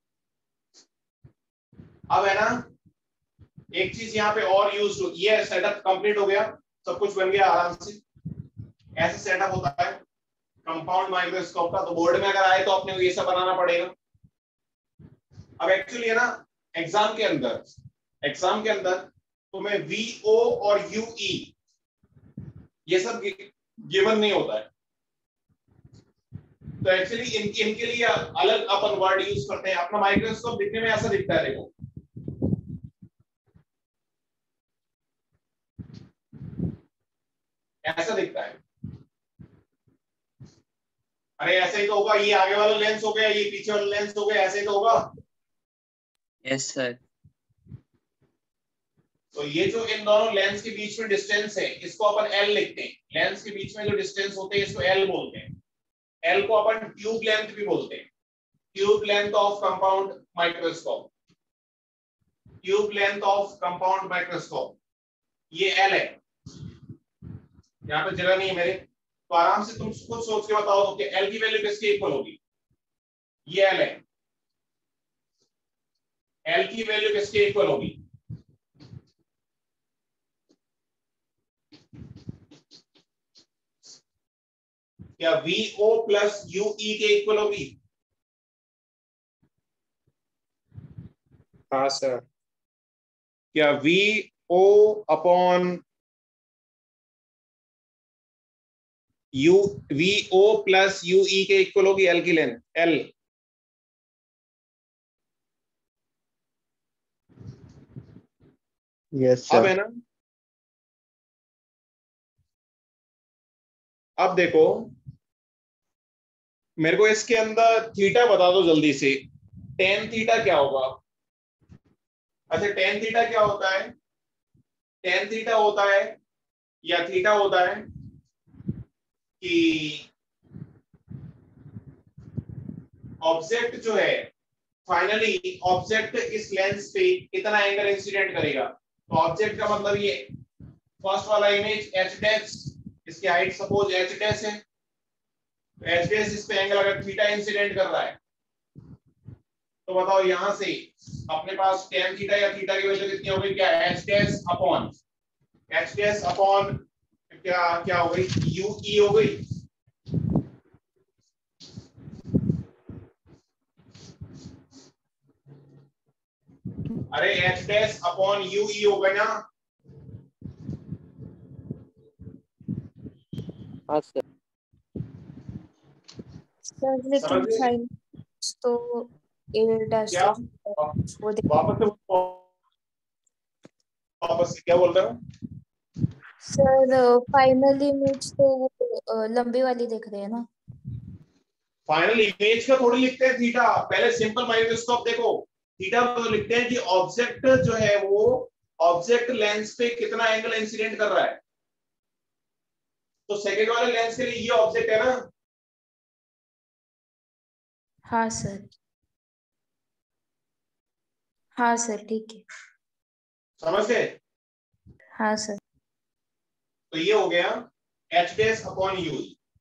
अब है ना एक चीज यहाँ पे और यूज हो, ये सेटअप कंप्लीट हो गया, सब कुछ बन गया आराम से। ऐसे सेटअप होता है कंपाउंड माइक्रोस्कोप का, तो बोर्ड में अगर आए तो अपने को ये सब बनाना पड़ेगा। अब एक्चुअली है ना एग्जाम के अंदर तुम्हें VO और UE ये सब गिवन नहीं होता है, तो एक्चुअली इनके लिए अलग अपन वर्ड यूज करते हैं। अपना माइक्रोस्कोप दिखने में ऐसा दिखता है, देखो ऐसा दिखता है। अरे ऐसे ही तो होगा, ये आगे वाला लेंस हो गया, ये पीछे वाला लेंस हो गया, ऐसे ही तो होगा। Yes sir. तो ये जो इन दोनों लेंस के बीच में डिस्टेंस है इसको अपन L लिखते हैं। लेंस के बीच में जो डिस्टेंस होते हैं इसको L बोलते हैं। L को अपन ट्यूब लेंथ भी बोलते हैं, tube length of compound microscope, tube length of compound microscope, ये L है। यहाँ पे जगह नहीं है मेरे, तो आराम से तुम खुद सोच के बताओ तो कि L की वैल्यू किसके इक्वल होगी, ये L है, L की वैल्यू किसके इक्वल होगी, क्या VO प्लस UE के इक्वल होगी, हाँ सर। क्या VO upon VO plus UE के इक्वल होगी L की लेंथ, L। यस अब सर। है ना, अब देखो मेरे को इसके अंदर थीटा बता दो जल्दी से, टेन थीटा क्या होगा। अच्छा टेन थीटा क्या होता है, टेन थीटा होता है या थीटा होता है कि ऑब्जेक्ट जो है फाइनली ऑब्जेक्ट इस लेंस पे कितना एंगल इंसिडेंट करेगा। तो ऑब्जेक्ट का मतलब ये फर्स्ट वाला इमेज h डैश, इसकी हाइट सपोज h डैश है, तो h डैश इस पे एंगल अगर थीटा इंसिडेंट कर रहा है तो बताओ यहां से अपने पास tan थीटा या थीटा की वैल्यू कितनी होगी, क्या h डैश अपॉन क्या क्या हो गई, यू ई हो गई। अरे h dash upon you e होगा ना। हाँ सर। सर लेकिन समझ गए फाइल तो ए डैश क्या? वो वापस से क्या बोल रहे हो? सर फाइनल इमेज तो वो लंबी वाली देख रहे हैं ना। फाइनल इमेज का थोड़ी लिखते हैं थीटा, पहले सिंपल माइक्रोस्कोप देखो। थीटा तो लिखते हैं कि ऑब्जेक्ट जो है वो ऑब्जेक्ट लेंस पे कितना एंगल इंसिडेंट कर रहा है। तो सेकंड वाले लेंस के लिए ये ऑब्जेक्ट है ना। हाँ सर, हाँ सर ठीक है। समझ गए? हाँ सर। तो ये हो गया एच डैश अपॉन यू।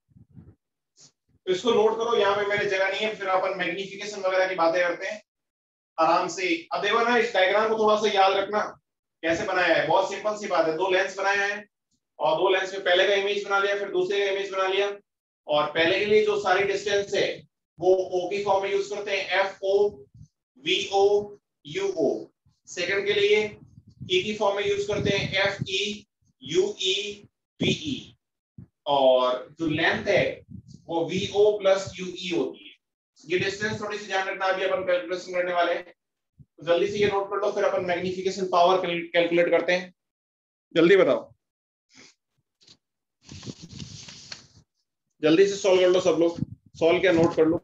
तो इसको नोट करो, यहाँ पे मेरे जगह नहीं है, फिर अपन मैग्निफिकेशन वगैरह की बातें करते हैं आराम से। अब देखो ना, इस डायग्राम को थोड़ा सा याद रखना कैसे बनाया है। बहुत सिंपल सी बात है, दो लेंस बनाया है और दो लेंस में पहले का इमेज बना लिया, फिर दूसरे का इमेज बना लिया। और पहले के लिए जो सारी डिस्टेंस है वो ओ की फॉर्म में यूज करते हैं, f o v o u o. Second के लिए ई की फॉर्म में यूज करते हैं, f e u e v e. और जो लेंथ है वो v o plus u e होती है। ये डिस्टेंस थोड़ी सी ध्यान रखना, अभी अपन कैलकुलेशन करने वाले हैं, तो जल्दी से ये नोट कर लो, फिर अपन मैग्निफिकेशन पावर कैलकुलेट करते हैं। जल्दी बताओ, जल्दी से सॉल्व कर लो सब लोग। सॉल्व क्या, नोट कर लो।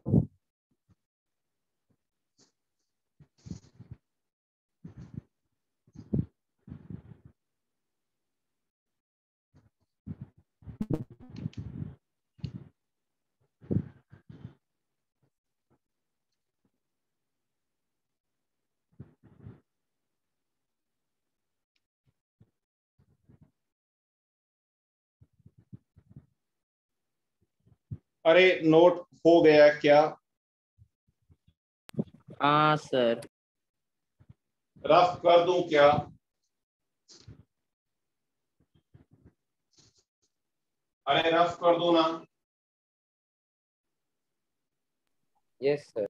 अरे नोट हो गया क्या? हाँ सर। रफ कर दूं क्या? अरे रफ कर दो ना। Yes sir.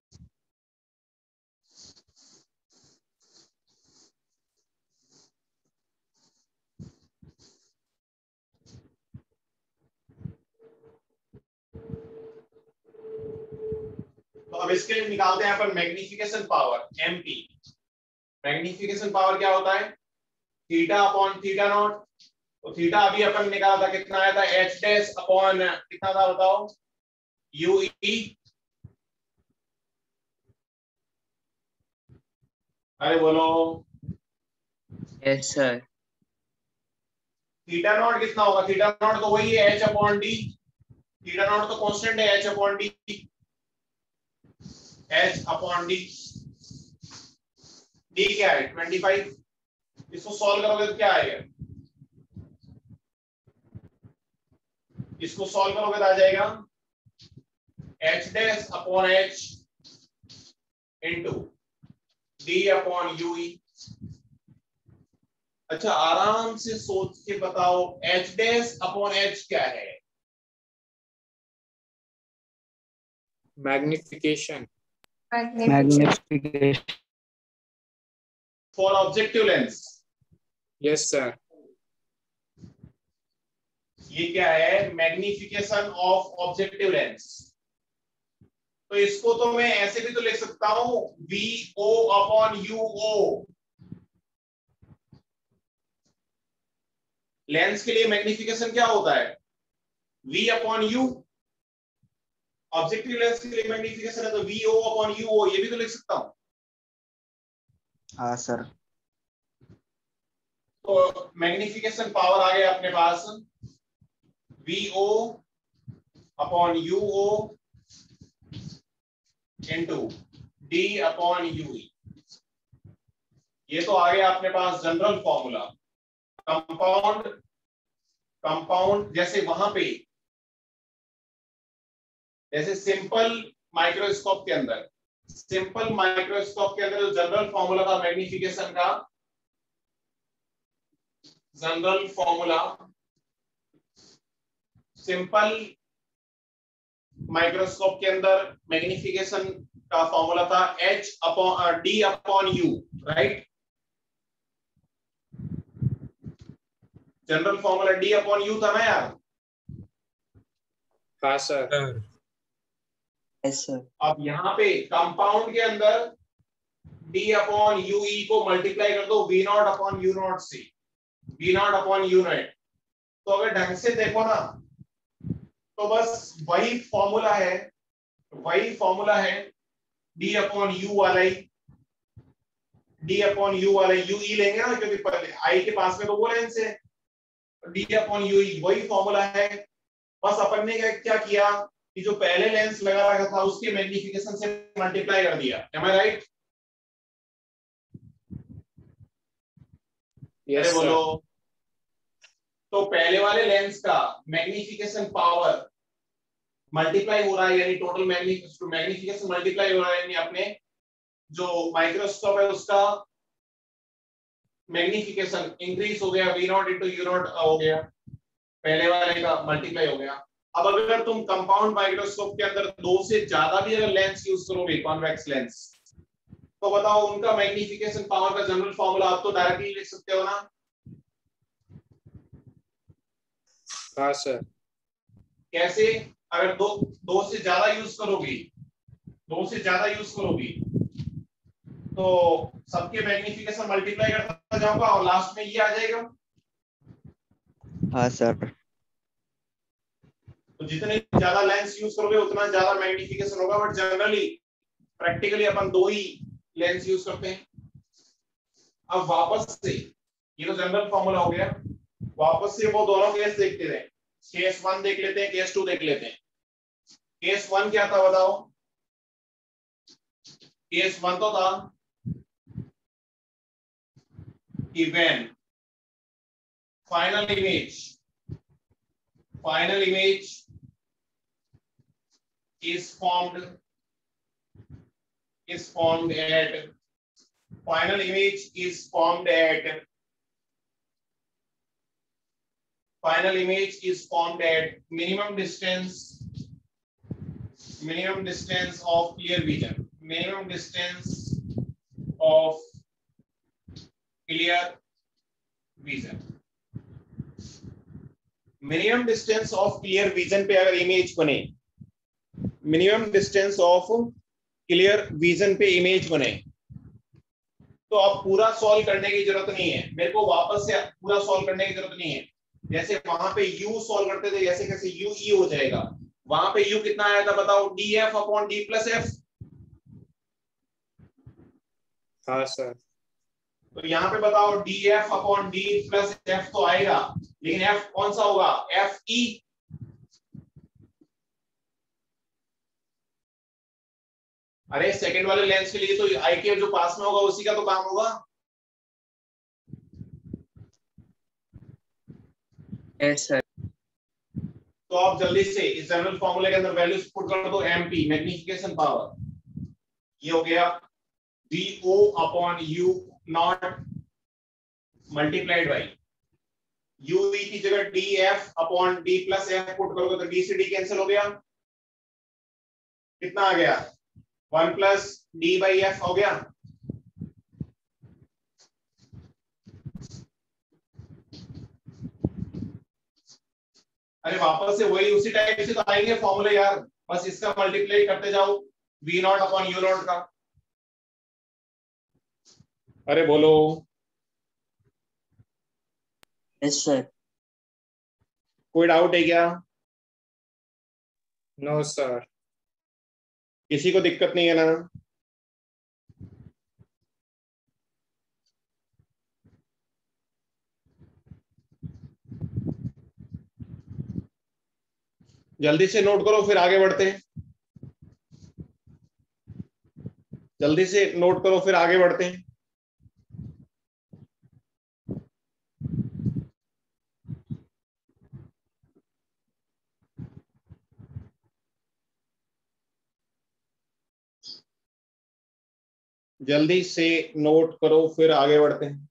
तो अब इसके लिए निकालते हैं अपन magnification power, MP. Magnification power क्या होता है? Theta upon theta naught. तो थीटा अभी अपन निकाला था, कितना आया था, एच डैश अपॉन कितना था बताओ, यू ई। अरे बोलो। Yes sir. थीटा नॉट कितना होगा? थीटा नॉट तो वही है h upon d. Theta naught तो कांस्टेंट है, h upon d. H upon d. D क्या है? 25। इसको सॉल्व करोगे तो क्या आएगा? इसको सॉल्व करोगे तो आ जाएगा H dash upon H into D upon you E. अच्छा आराम से सोच के बताओ, एच डैश अपॉन एच क्या है? Magnification. Magnification. For objective lens. Yes sir. ये क्या है? Magnification of objective lens. तो इसको तो मैं ऐसे भी तो लिख सकता हूं, V O upon U O. Lens के लिए मैग्निफिकेशन क्या होता है? v upon U. Objective lens के लिए मैग्निफिकेशन है तो V O upon U O, ये भी तो लिख सकता हूं। हाँ सर। तो मैग्निफिकेशन पावर आ गया अपने पास, V O upon U O into D upon U. ये तो आ गया अपने पास जनरल फॉर्मूला। कंपाउंड, कंपाउंड जैसे वहां पे, जैसे सिंपल माइक्रोस्कोप के अंदर, सिंपल माइक्रोस्कोप के अंदर जो जनरल फॉर्मूला था मैग्निफिकेशन का, जनरल फॉर्मूला सिंपल माइक्रोस्कोप के अंदर मैग्निफिकेशन का फॉर्मूला था D/U, right? General formula D/U था ना यार? हाँ सर। Yes sir. अब यहाँ पे कंपाउंड के अंदर D/UE को मल्टीप्लाई कर दो V0/U0 से, V0/U0। तो अगर ढंग से देखो ना तो बस वही फॉर्मूला है D/U वाला ही, D/U वाला UE लेंगे ना, क्योंकि I के पास में तो वो लेंस है, D/UE वही फॉर्मूला है। बस अपन ने क्या किया कि जो पहले लेंस लगा रखा था उसके मैग्निफिकेशन से मल्टीप्लाई कर दिया। Am I right? यस बोलो। सर। तो पहले वाले लेंस का मैग्निफिकेशन पावर मल्टीप्लाई हो रहा है, यानी टोटल मैग्निफिकेशन मल्टीप्लाई हो रहा है, यानी अपने जो माइक्रोस्कोप है उसका मैग्निफिकेशन इंक्रीज हो गया, V0 इंटू U0 हो गया, पहले वाले का मल्टीप्लाई हो गया। अब अगर तुम कंपाउंड माइक्रोस्कोप के अंदर दो से ज्यादा भी अगर लेंस यूज करोगे, कॉन्वेक्स लेंस, तो बताओ उनका मैग्निफिकेशन पावर का जनरल फॉर्मूला आप तो डायरेक्टली लिख सकते हो ना? हाँ सर। कैसे? अगर दो से ज्यादा यूज करोगी तो सबके मैग्निफिकेशन मल्टीप्लाई करता जाऊंगा और लास्ट में ये आ जाएगा। हाँ सर। तो जितने ज्यादा लेंस यूज करोगे उतना ज्यादा मैग्निफिकेशन होगा, बट जनरली प्रैक्टिकली अपन दो ही लेंस यूज करते हैं। अब वापस से ये तो जनरल फॉर्मूला हो गया, वापस से वो दोनों केस देखते रहे। केस 1 देख लेते हैं, केस 2 देख लेते हैं। केस 1 क्या था बताओ? केस 1 तो था कि when final image is formed at minimum distance of clear vision, minimum distance of clear vision पे अगर इमेज बने, minimum distance of clear vision पे इमेज बने, तो अब पूरा सॉल्व करने की जरूरत नहीं है, मेरे को वापस से पूरा सॉल्व करने की जरूरत नहीं है। जैसे वहां पे U सॉल्व करते थे, जैसे कैसे UE हो जाएगा। वहां पे U कितना आया था बताओ? DF/D+F। हाँ सर। तो यहाँ पे बताओ DF/D+F तो आएगा, लेकिन F कौन सा होगा? FE। अरे सेकंड वाले लेंस के लिए तो आई के जो पास में होगा उसी का तो काम होगा। Yes sir. तो आप जल्दी से इस जनरल फॉर्मूले के अंदर वैल्यूज पुट कर दो। MP मैग्निफिकेशन पावर, ये हो गया VO/U0 मल्टीप्लाइड बाई UE की जगह DF/D+F पुट करोगे तो D से D कैंसिल हो गया, कितना आ गया? 1 + D/F हो गया। अरे वापस से वही उसी टाइप से तो आएंगे फॉर्मूले यार, बस इसका मल्टीप्लाई करते जाओ V0/U0 का। अरे बोलो। Yes sir. कोई डाउट है क्या? No sir. किसी को दिक्कत नहीं है ना? जल्दी से नोट करो फिर आगे बढ़ते हैं। जल्दी से नोट करो फिर आगे बढ़ते हैं। जल्दी से नोट करो फिर आगे बढ़ते हैं।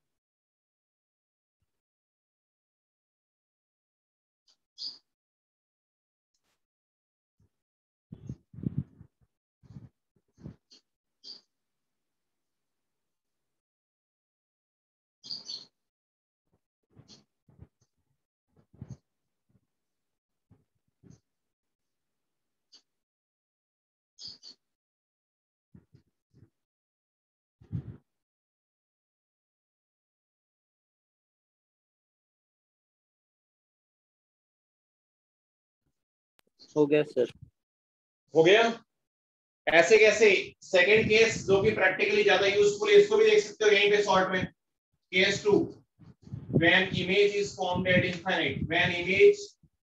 हो गया सर। हो गया। ऐसे कैसे? सेकंड केस जो कि प्रैक्टिकली ज्यादा यूजफुल है, इसको भी देख सकते हो यहीं पे शॉर्ट में। Case 2, when image is formed at infinite, when image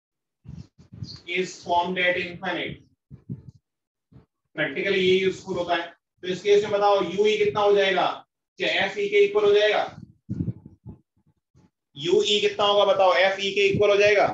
is formed at infinite, practically ये यूजफुल होता है। तो इस केस में बताओ UE कितना हो जाएगा? क्या FE के इक्वल हो जाएगा? UE कितना होगा बताओ? FE के इक्वल हो जाएगा?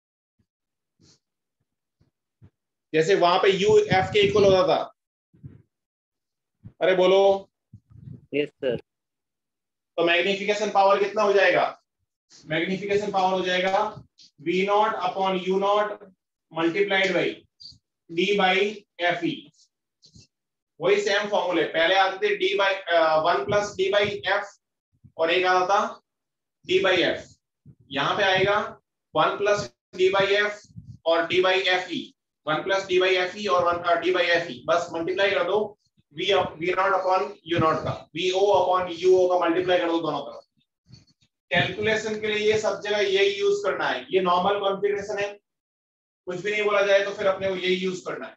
जैसे वहां पे U F के इक्वल होता था। अरे बोलो। Yes sir. तो मैग्निफिकेशन पावर कितना हो जाएगा? मैग्निफिकेशन पावर हो जाएगा V0 upon U0 multiplied by D by FE। वही सेम फॉर्मूले पहले आते थे, D by 1 plus D by F और एक आता था D बाई F। यहाँ पे आएगा 1 प्लस D बाई F और D by FE, 1 plus D by FE और 1 D बाई FE, बस मल्टीप्लाई कर दो V0 अपॉन U0 का, VO अपॉन UO का मल्टीप्लाई कर दो दोनों तरफ। कैलकुलेशन के लिए ये सब जगह यही यूज करना है। ये नॉर्मल कॉन्फ़िगरेशन है, कुछ भी नहीं बोला जाए तो फिर अपने को यही यूज करना है।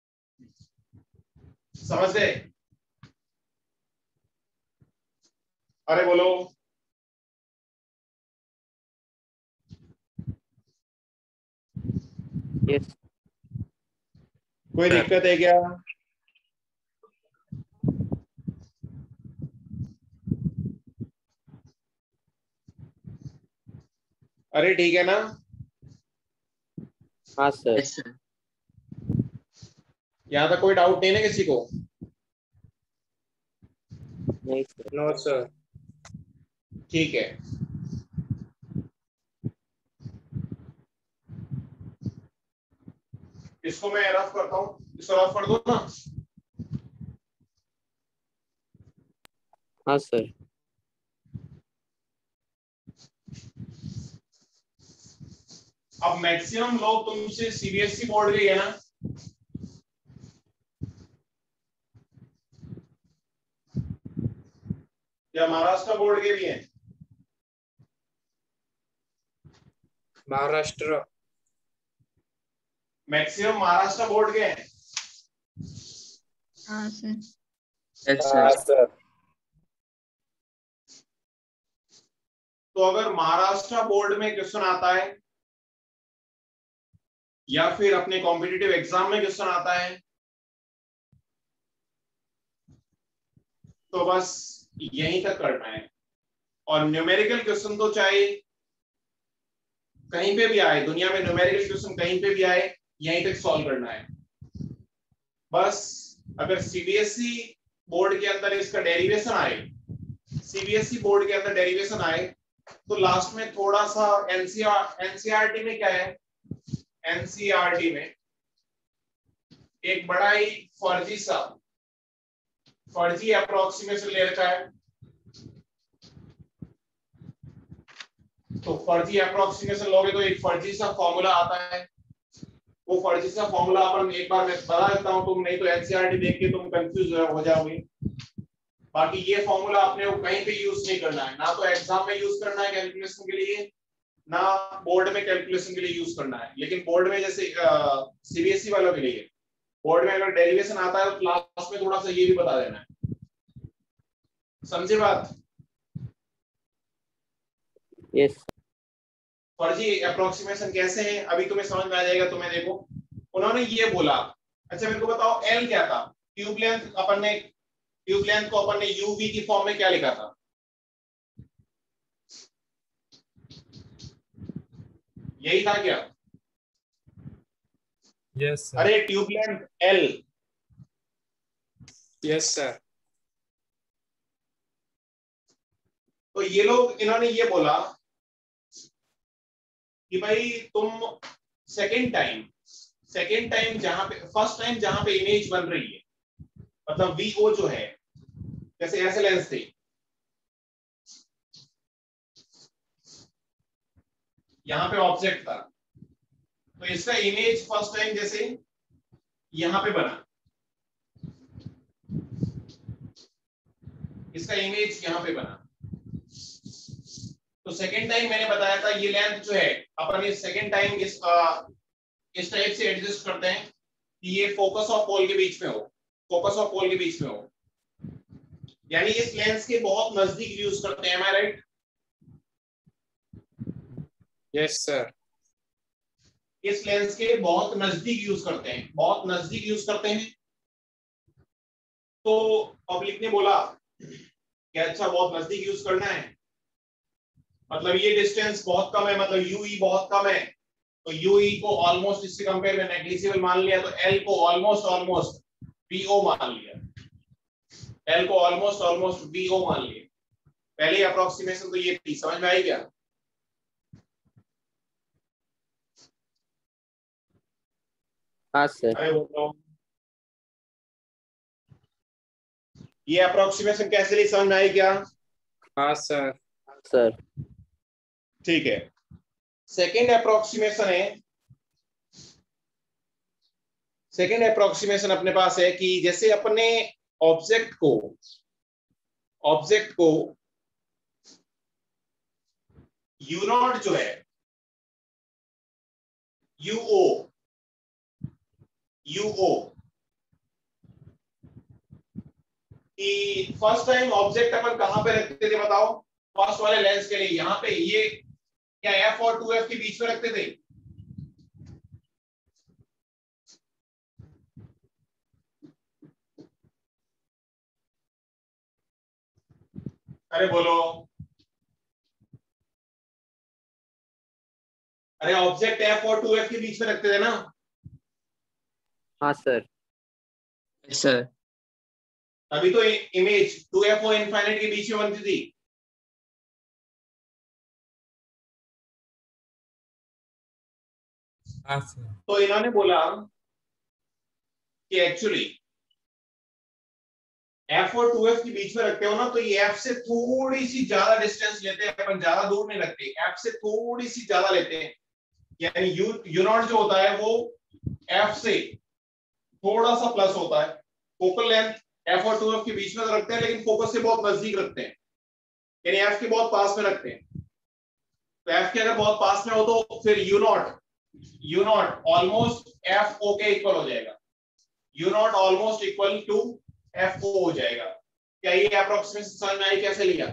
समझ गए? अरे बोलो। यस। कोई दिक्कत है क्या? अरे ठीक है ना? हाँ सर। Yes sir. यहाँ तक कोई डाउट नहीं है किसी को? नहीं सर। No sir. ठीक है। इसको मैं रफ करता हूँ, इसको रफ कर दो ना। हाँ सर। अब मैक्सिमम लोग तुमसे CBSE बोर्ड के है ना? या महाराष्ट्र बोर्ड के भी हैं? महाराष्ट्र। मैक्सिमम महाराष्ट्र बोर्ड के हैं। हाँ सर। यस हाँ सर। सर। तो अगर महाराष्ट्र बोर्ड में क्वेश्चन आता है या फिर अपने कॉम्पिटिटिव एग्जाम में क्वेश्चन आता है तो बस यहीं तक करना है। और न्यूमेरिकल क्वेश्चन तो चाहे कहीं पे भी आए, दुनिया में न्यूमेरिकल क्वेश्चन कहीं पे भी आए, यहीं तक सॉल्व करना है बस। अगर CBSE बोर्ड के अंदर इसका डेरिवेशन आए, CBSE बोर्ड के अंदर डेरिवेशन आए तो लास्ट में थोड़ा सा NCERT में क्या है, NCERT में एक बड़ा ही फर्जी अप्रोक्सीमेशन ले रखा है। तो फर्जी अप्रोक्सीमेशन लोगे तो एक फर्जी सा फॉर्मूला आता है। वो फर्जी सा फॉर्मूला अपन एक बार मैं बता देता हूं, तुम नहीं तो NCERT देख के तुम कंफ्यूज हो जाओगे। बाकी ये फॉर्मूला अपने को कहीं पे यूज नहीं करना है, ना तो एग्जाम में यूज करना है कैलकुलेशन के लिए, ना बोर्ड में कैलकुलेशन के लिए यूज करना है। लेकिन बोर्ड में जैसे CBSE वालों के लिए बोर्ड में अगर डेरिवेशन आता है तो क्लास में थोड़ा सा ये भी बता देना है। समझे बात? यस। फर्जी अप्रोक्सीमेशन कैसे हैं अभी तुम्हें समझ में आ जाएगा। तुम्हें देखो, उन्होंने ये बोला, अच्छा मेरे को बताओ L क्या था? ट्यूब लेंथ को अपन ने UV की फॉर्म में क्या लिखा था? यही था क्या? Yes sir. अरे tube length L। Yes sir. तो ये लोग, इन्होंने ये बोला कि भाई तुम सेकेंड टाइम जहां पे, फर्स्ट टाइम जहां पे इमेज बन रही है, मतलब VO जो है, जैसे ऐसे लेंस थे, यहां पे ऑब्जेक्ट था, तो इसका इमेज फर्स्ट टाइम जैसे यहां पे बना, इसका इमेज यहां पे बना। तो सेकेंड टाइम मैंने बताया था ये लेंथ जो है अपन, ये सेकेंड टाइम इस इस टाइप से एडजस्ट करते हैं कि ये फोकस ऑफ पोल के बीच में हो, फोकस ऑफ पोल के बीच में हो, यानी इस लेंस के बहुत नजदीक यूज करते हैं, am I right? Yes sir. इस लेंस के बहुत नजदीक यूज करते हैं, बहुत नजदीक यूज करते हैं। तो पब्लिक ने बोला कि अच्छा बहुत नजदीक यूज करना है, मतलब ये डिस्टेंस बहुत कम है, मतलब यूई बहुत कम है, तो यूई को ऑलमोस्ट इससे कंपेयर में नेग्लिजिबल मान लिया, तो एल को ऑलमोस्ट बीओ मान लिया, एल को ऑलमोस्ट बीओ मान लिया। पहले अप्रोक्सीमेशन तो ये थी, समझ में आई क्या? हाँ सर। अरे वो ये अप्रोक्सीमेशन कैसे ली, समझ में आई क्या? हाँ सर। सर ठीक है। सेकेंड अप्रोक्सीमेशन है, सेकेंड अप्रोक्सीमेशन अपने पास है कि जैसे अपने ऑब्जेक्ट को यू नॉट जो है यूओ कि फर्स्ट टाइम ऑब्जेक्ट अपन कहां पे रखते थे बताओ? फर्स्ट वाले लेंस के लिए यहां पे, ये क्या एफ और 2f के बीच में रखते थे? अरे बोलो, अरे ऑब्जेक्ट एफ और 2f के बीच में रखते थे ना? हाँ सर। सर अभी तो इमेज 2f और इनफाइनाइट के बीच में बनती थी। हाँ सर। तो इन्होंने बोला कि एक्चुअली f और 2f के बीच में रखते हो ना, तो ये f से थोड़ी सी ज्यादा डिस्टेंस लेते हैं अपन, ज्यादा दूर नहीं रखते, f से थोड़ी सी ज्यादा लेते हैं, यानी यू नॉट जो होता है वो f से थोड़ा सा प्लस होता है। फोकल लेंथ f और 2f के बीच में तो रखते हैं, लेकिन फोकस से बहुत नजदीक रखते हैं, यानी f के बहुत पास में रखते हैं। तो f के अगर बहुत पास में हो तो फिर U not almost F O के इक्वल हो जाएगा, U not almost equal to F O हो जाएगा। क्या ये अप्रोक्सीमेशन समझ में आई कैसे लिया?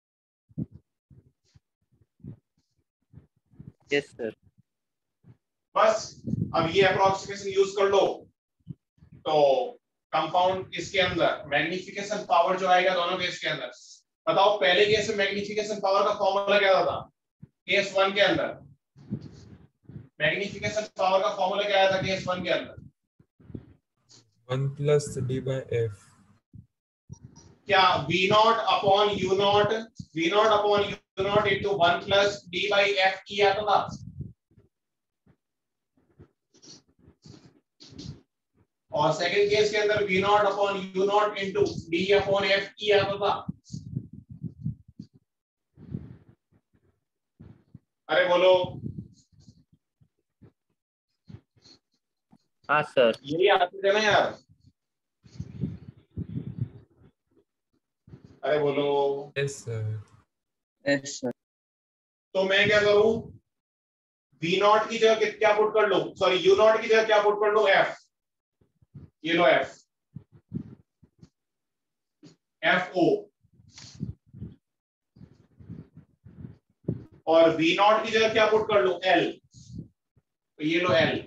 Yes sir. बस अब ये अप्रोक्सीमेशन यूज कर लो, तो कंपाउंड इसके अंदर मैग्निफिकेशन पावर जो आएगा दोनों केस के अंदर, बताओ पहले केस में मैग्निफिकेशन पावर का फॉर्मूला क्या था? केस 1 के अंदर मैग्निफिकेशन पावर का फॉर्मूला क्या आया था केस 1 के अंदर? 1 + d/f। क्या v not upon U not into 1 + d/f की आता था? और सेकंड केस के अंदर v not upon U not into d/f की आता था। अरे बोलो, हाँ सर। यही आते थे ना यार? अरे बोलो। Yes sir. Yes sir. तो मैं क्या करूं, v नॉट की जगह क्या पुट कर लो, सॉरी u नॉट की जगह क्या पुट कर लो? f, ये लो f o, और v नॉट की जगह क्या पुट कर लो? l, तो ये लो l।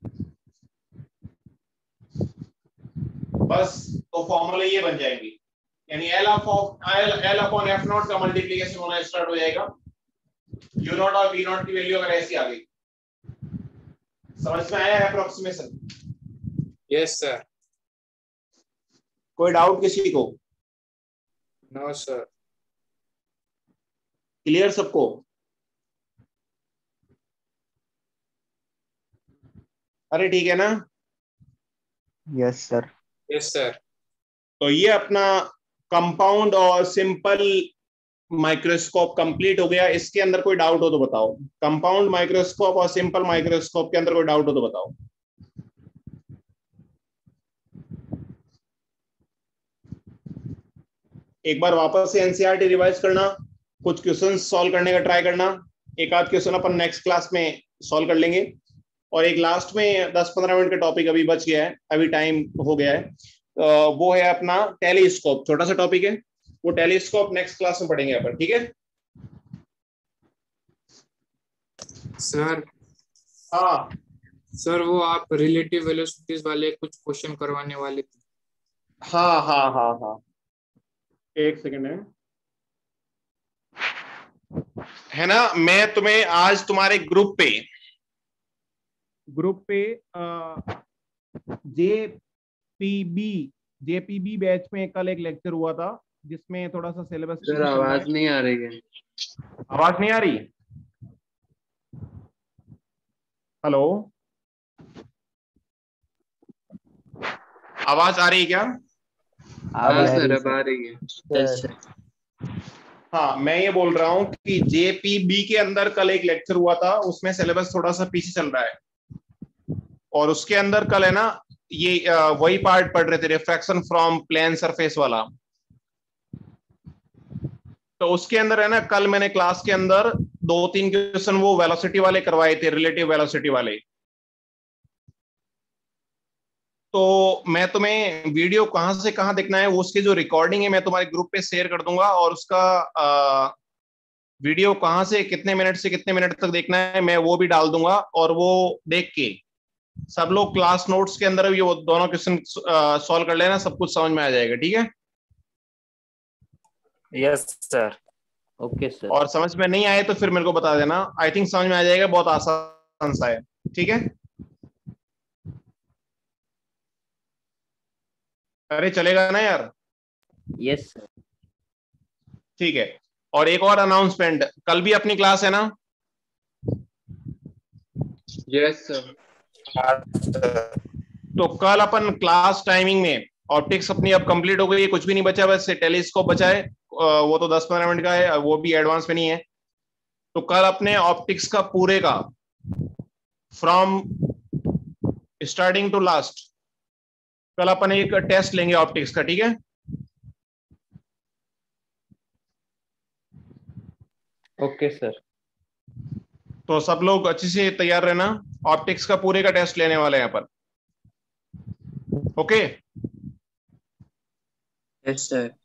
बस तो फॉर्मूला ये बन जाएंगे, यानी l अपॉन f नॉट का मल्टीप्लिकेशन होना स्टार्ट हो जाएगा, u नॉट और v नॉट की वैल्यू अगर ऐसी आ गई। समझ में आया अप्रोक्सीमेशन? Yes sir. कोई डाउट किसी को? No sir. क्लियर सबको? अरे ठीक है ना? Yes sir. Yes sir. तो ये अपना कंपाउंड और सिंपल माइक्रोस्कोप कंप्लीट हो गया। इसके अंदर कोई डाउट हो तो बताओ, कंपाउंड माइक्रोस्कोप और सिंपल माइक्रोस्कोप के अंदर कोई डाउट हो तो बताओ। एक बार वापस से एनसीईआरटी रिवाइज करना, कुछ क्वेश्चंस सॉल्व करने का ट्राई करना, एक आध क्वेश्चन अपन नेक्स्ट क्लास में सॉल्व कर लेंगे, और एक लास्ट में 10-15 मिनट का टॉपिक अभी बच गया है, अभी टाइम हो गया है। वो है अपना टेलीस्कोप, छोटा सा टॉपिक है वो। टेलीस्कोप नेक्स्ट क्लास में पढ़ेंगे अपन, ठीक है? सर हाँ सर, वो आप रिलेटिव वेलोसिटीज वाले कुछ क्वेश्चन करवाने वाले थे। हाँ हाँ हाँ हाँ, एक सेकंड है ना। मैं तुम्हें आज तुम्हारे ग्रुप पे जेपीबी बैच में कल एक लेक्चर हुआ था जिसमें थोड़ा सा सिलेबस सर आवाज नहीं आ रही है। आवाज नहीं आ रही? हेलो, आवाज आ रही है क्या? हाँ सर अब आ रही है। Yes sir. हाँ, मैं ये बोल रहा हूँ कि जेपीबी के अंदर कल एक लेक्चर हुआ था, उसमें सिलेबस थोड़ा सा पीछे चल रहा है और उसके अंदर कल है ना ये वही पार्ट पढ़ रहे थे, रिफ्रैक्शन फ्रॉम प्लेन सरफेस वाला। तो उसके अंदर है ना कल मैंने क्लास के अंदर 2-3 क्वेश्चन वो वेलोसिटी वाले करवाए थे, रिलेटिव वेलोसिटी वाले। तो मैं तुम्हें वीडियो कहां से कहां देखना है वो उसकी जो रिकॉर्डिंग है मैं तुम्हारे ग्रुप पे शेयर कर दूंगा, और उसका वीडियो कहां से कितने मिनट से कितने मिनट तक देखना है मैं वो भी डाल दूंगा। और वो देख के सब लोग क्लास नोट्स के अंदर भी वो दोनों क्वेश्चन सॉल्व कर लेना, सब कुछ समझ में आ जाएगा, ठीक है? Yes sir. Okay sir. और समझ में नहीं आए तो फिर मेरे को बता देना, आई थिंक समझ में आ जाएगा, बहुत आसान सा है, ठीक है? अरे चलेगा ना यार? Yes sir. ठीक है। और एक और अनाउंसमेंट, कल भी अपनी क्लास है ना? Yes sir. तो कल अपन क्लास टाइमिंग में ऑप्टिक्स अपनी अब कंप्लीट हो गई है, कुछ भी नहीं बचा, बस टेलीस्कोप बचा है, वो तो 10-15 मिनट का है, वो भी एडवांस में नहीं है। तो कल अपने ऑप्टिक्स का पूरे का फ्रॉम स्टार्टिंग टू लास्ट कल अपन एक टेस्ट लेंगे ऑप्टिक्स का, ठीक है? Okay sir. तो सब लोग अच्छे से तैयार रहना, ऑप्टिक्स का पूरे का टेस्ट लेने वाले हैं अपन, ओके? Yes sir.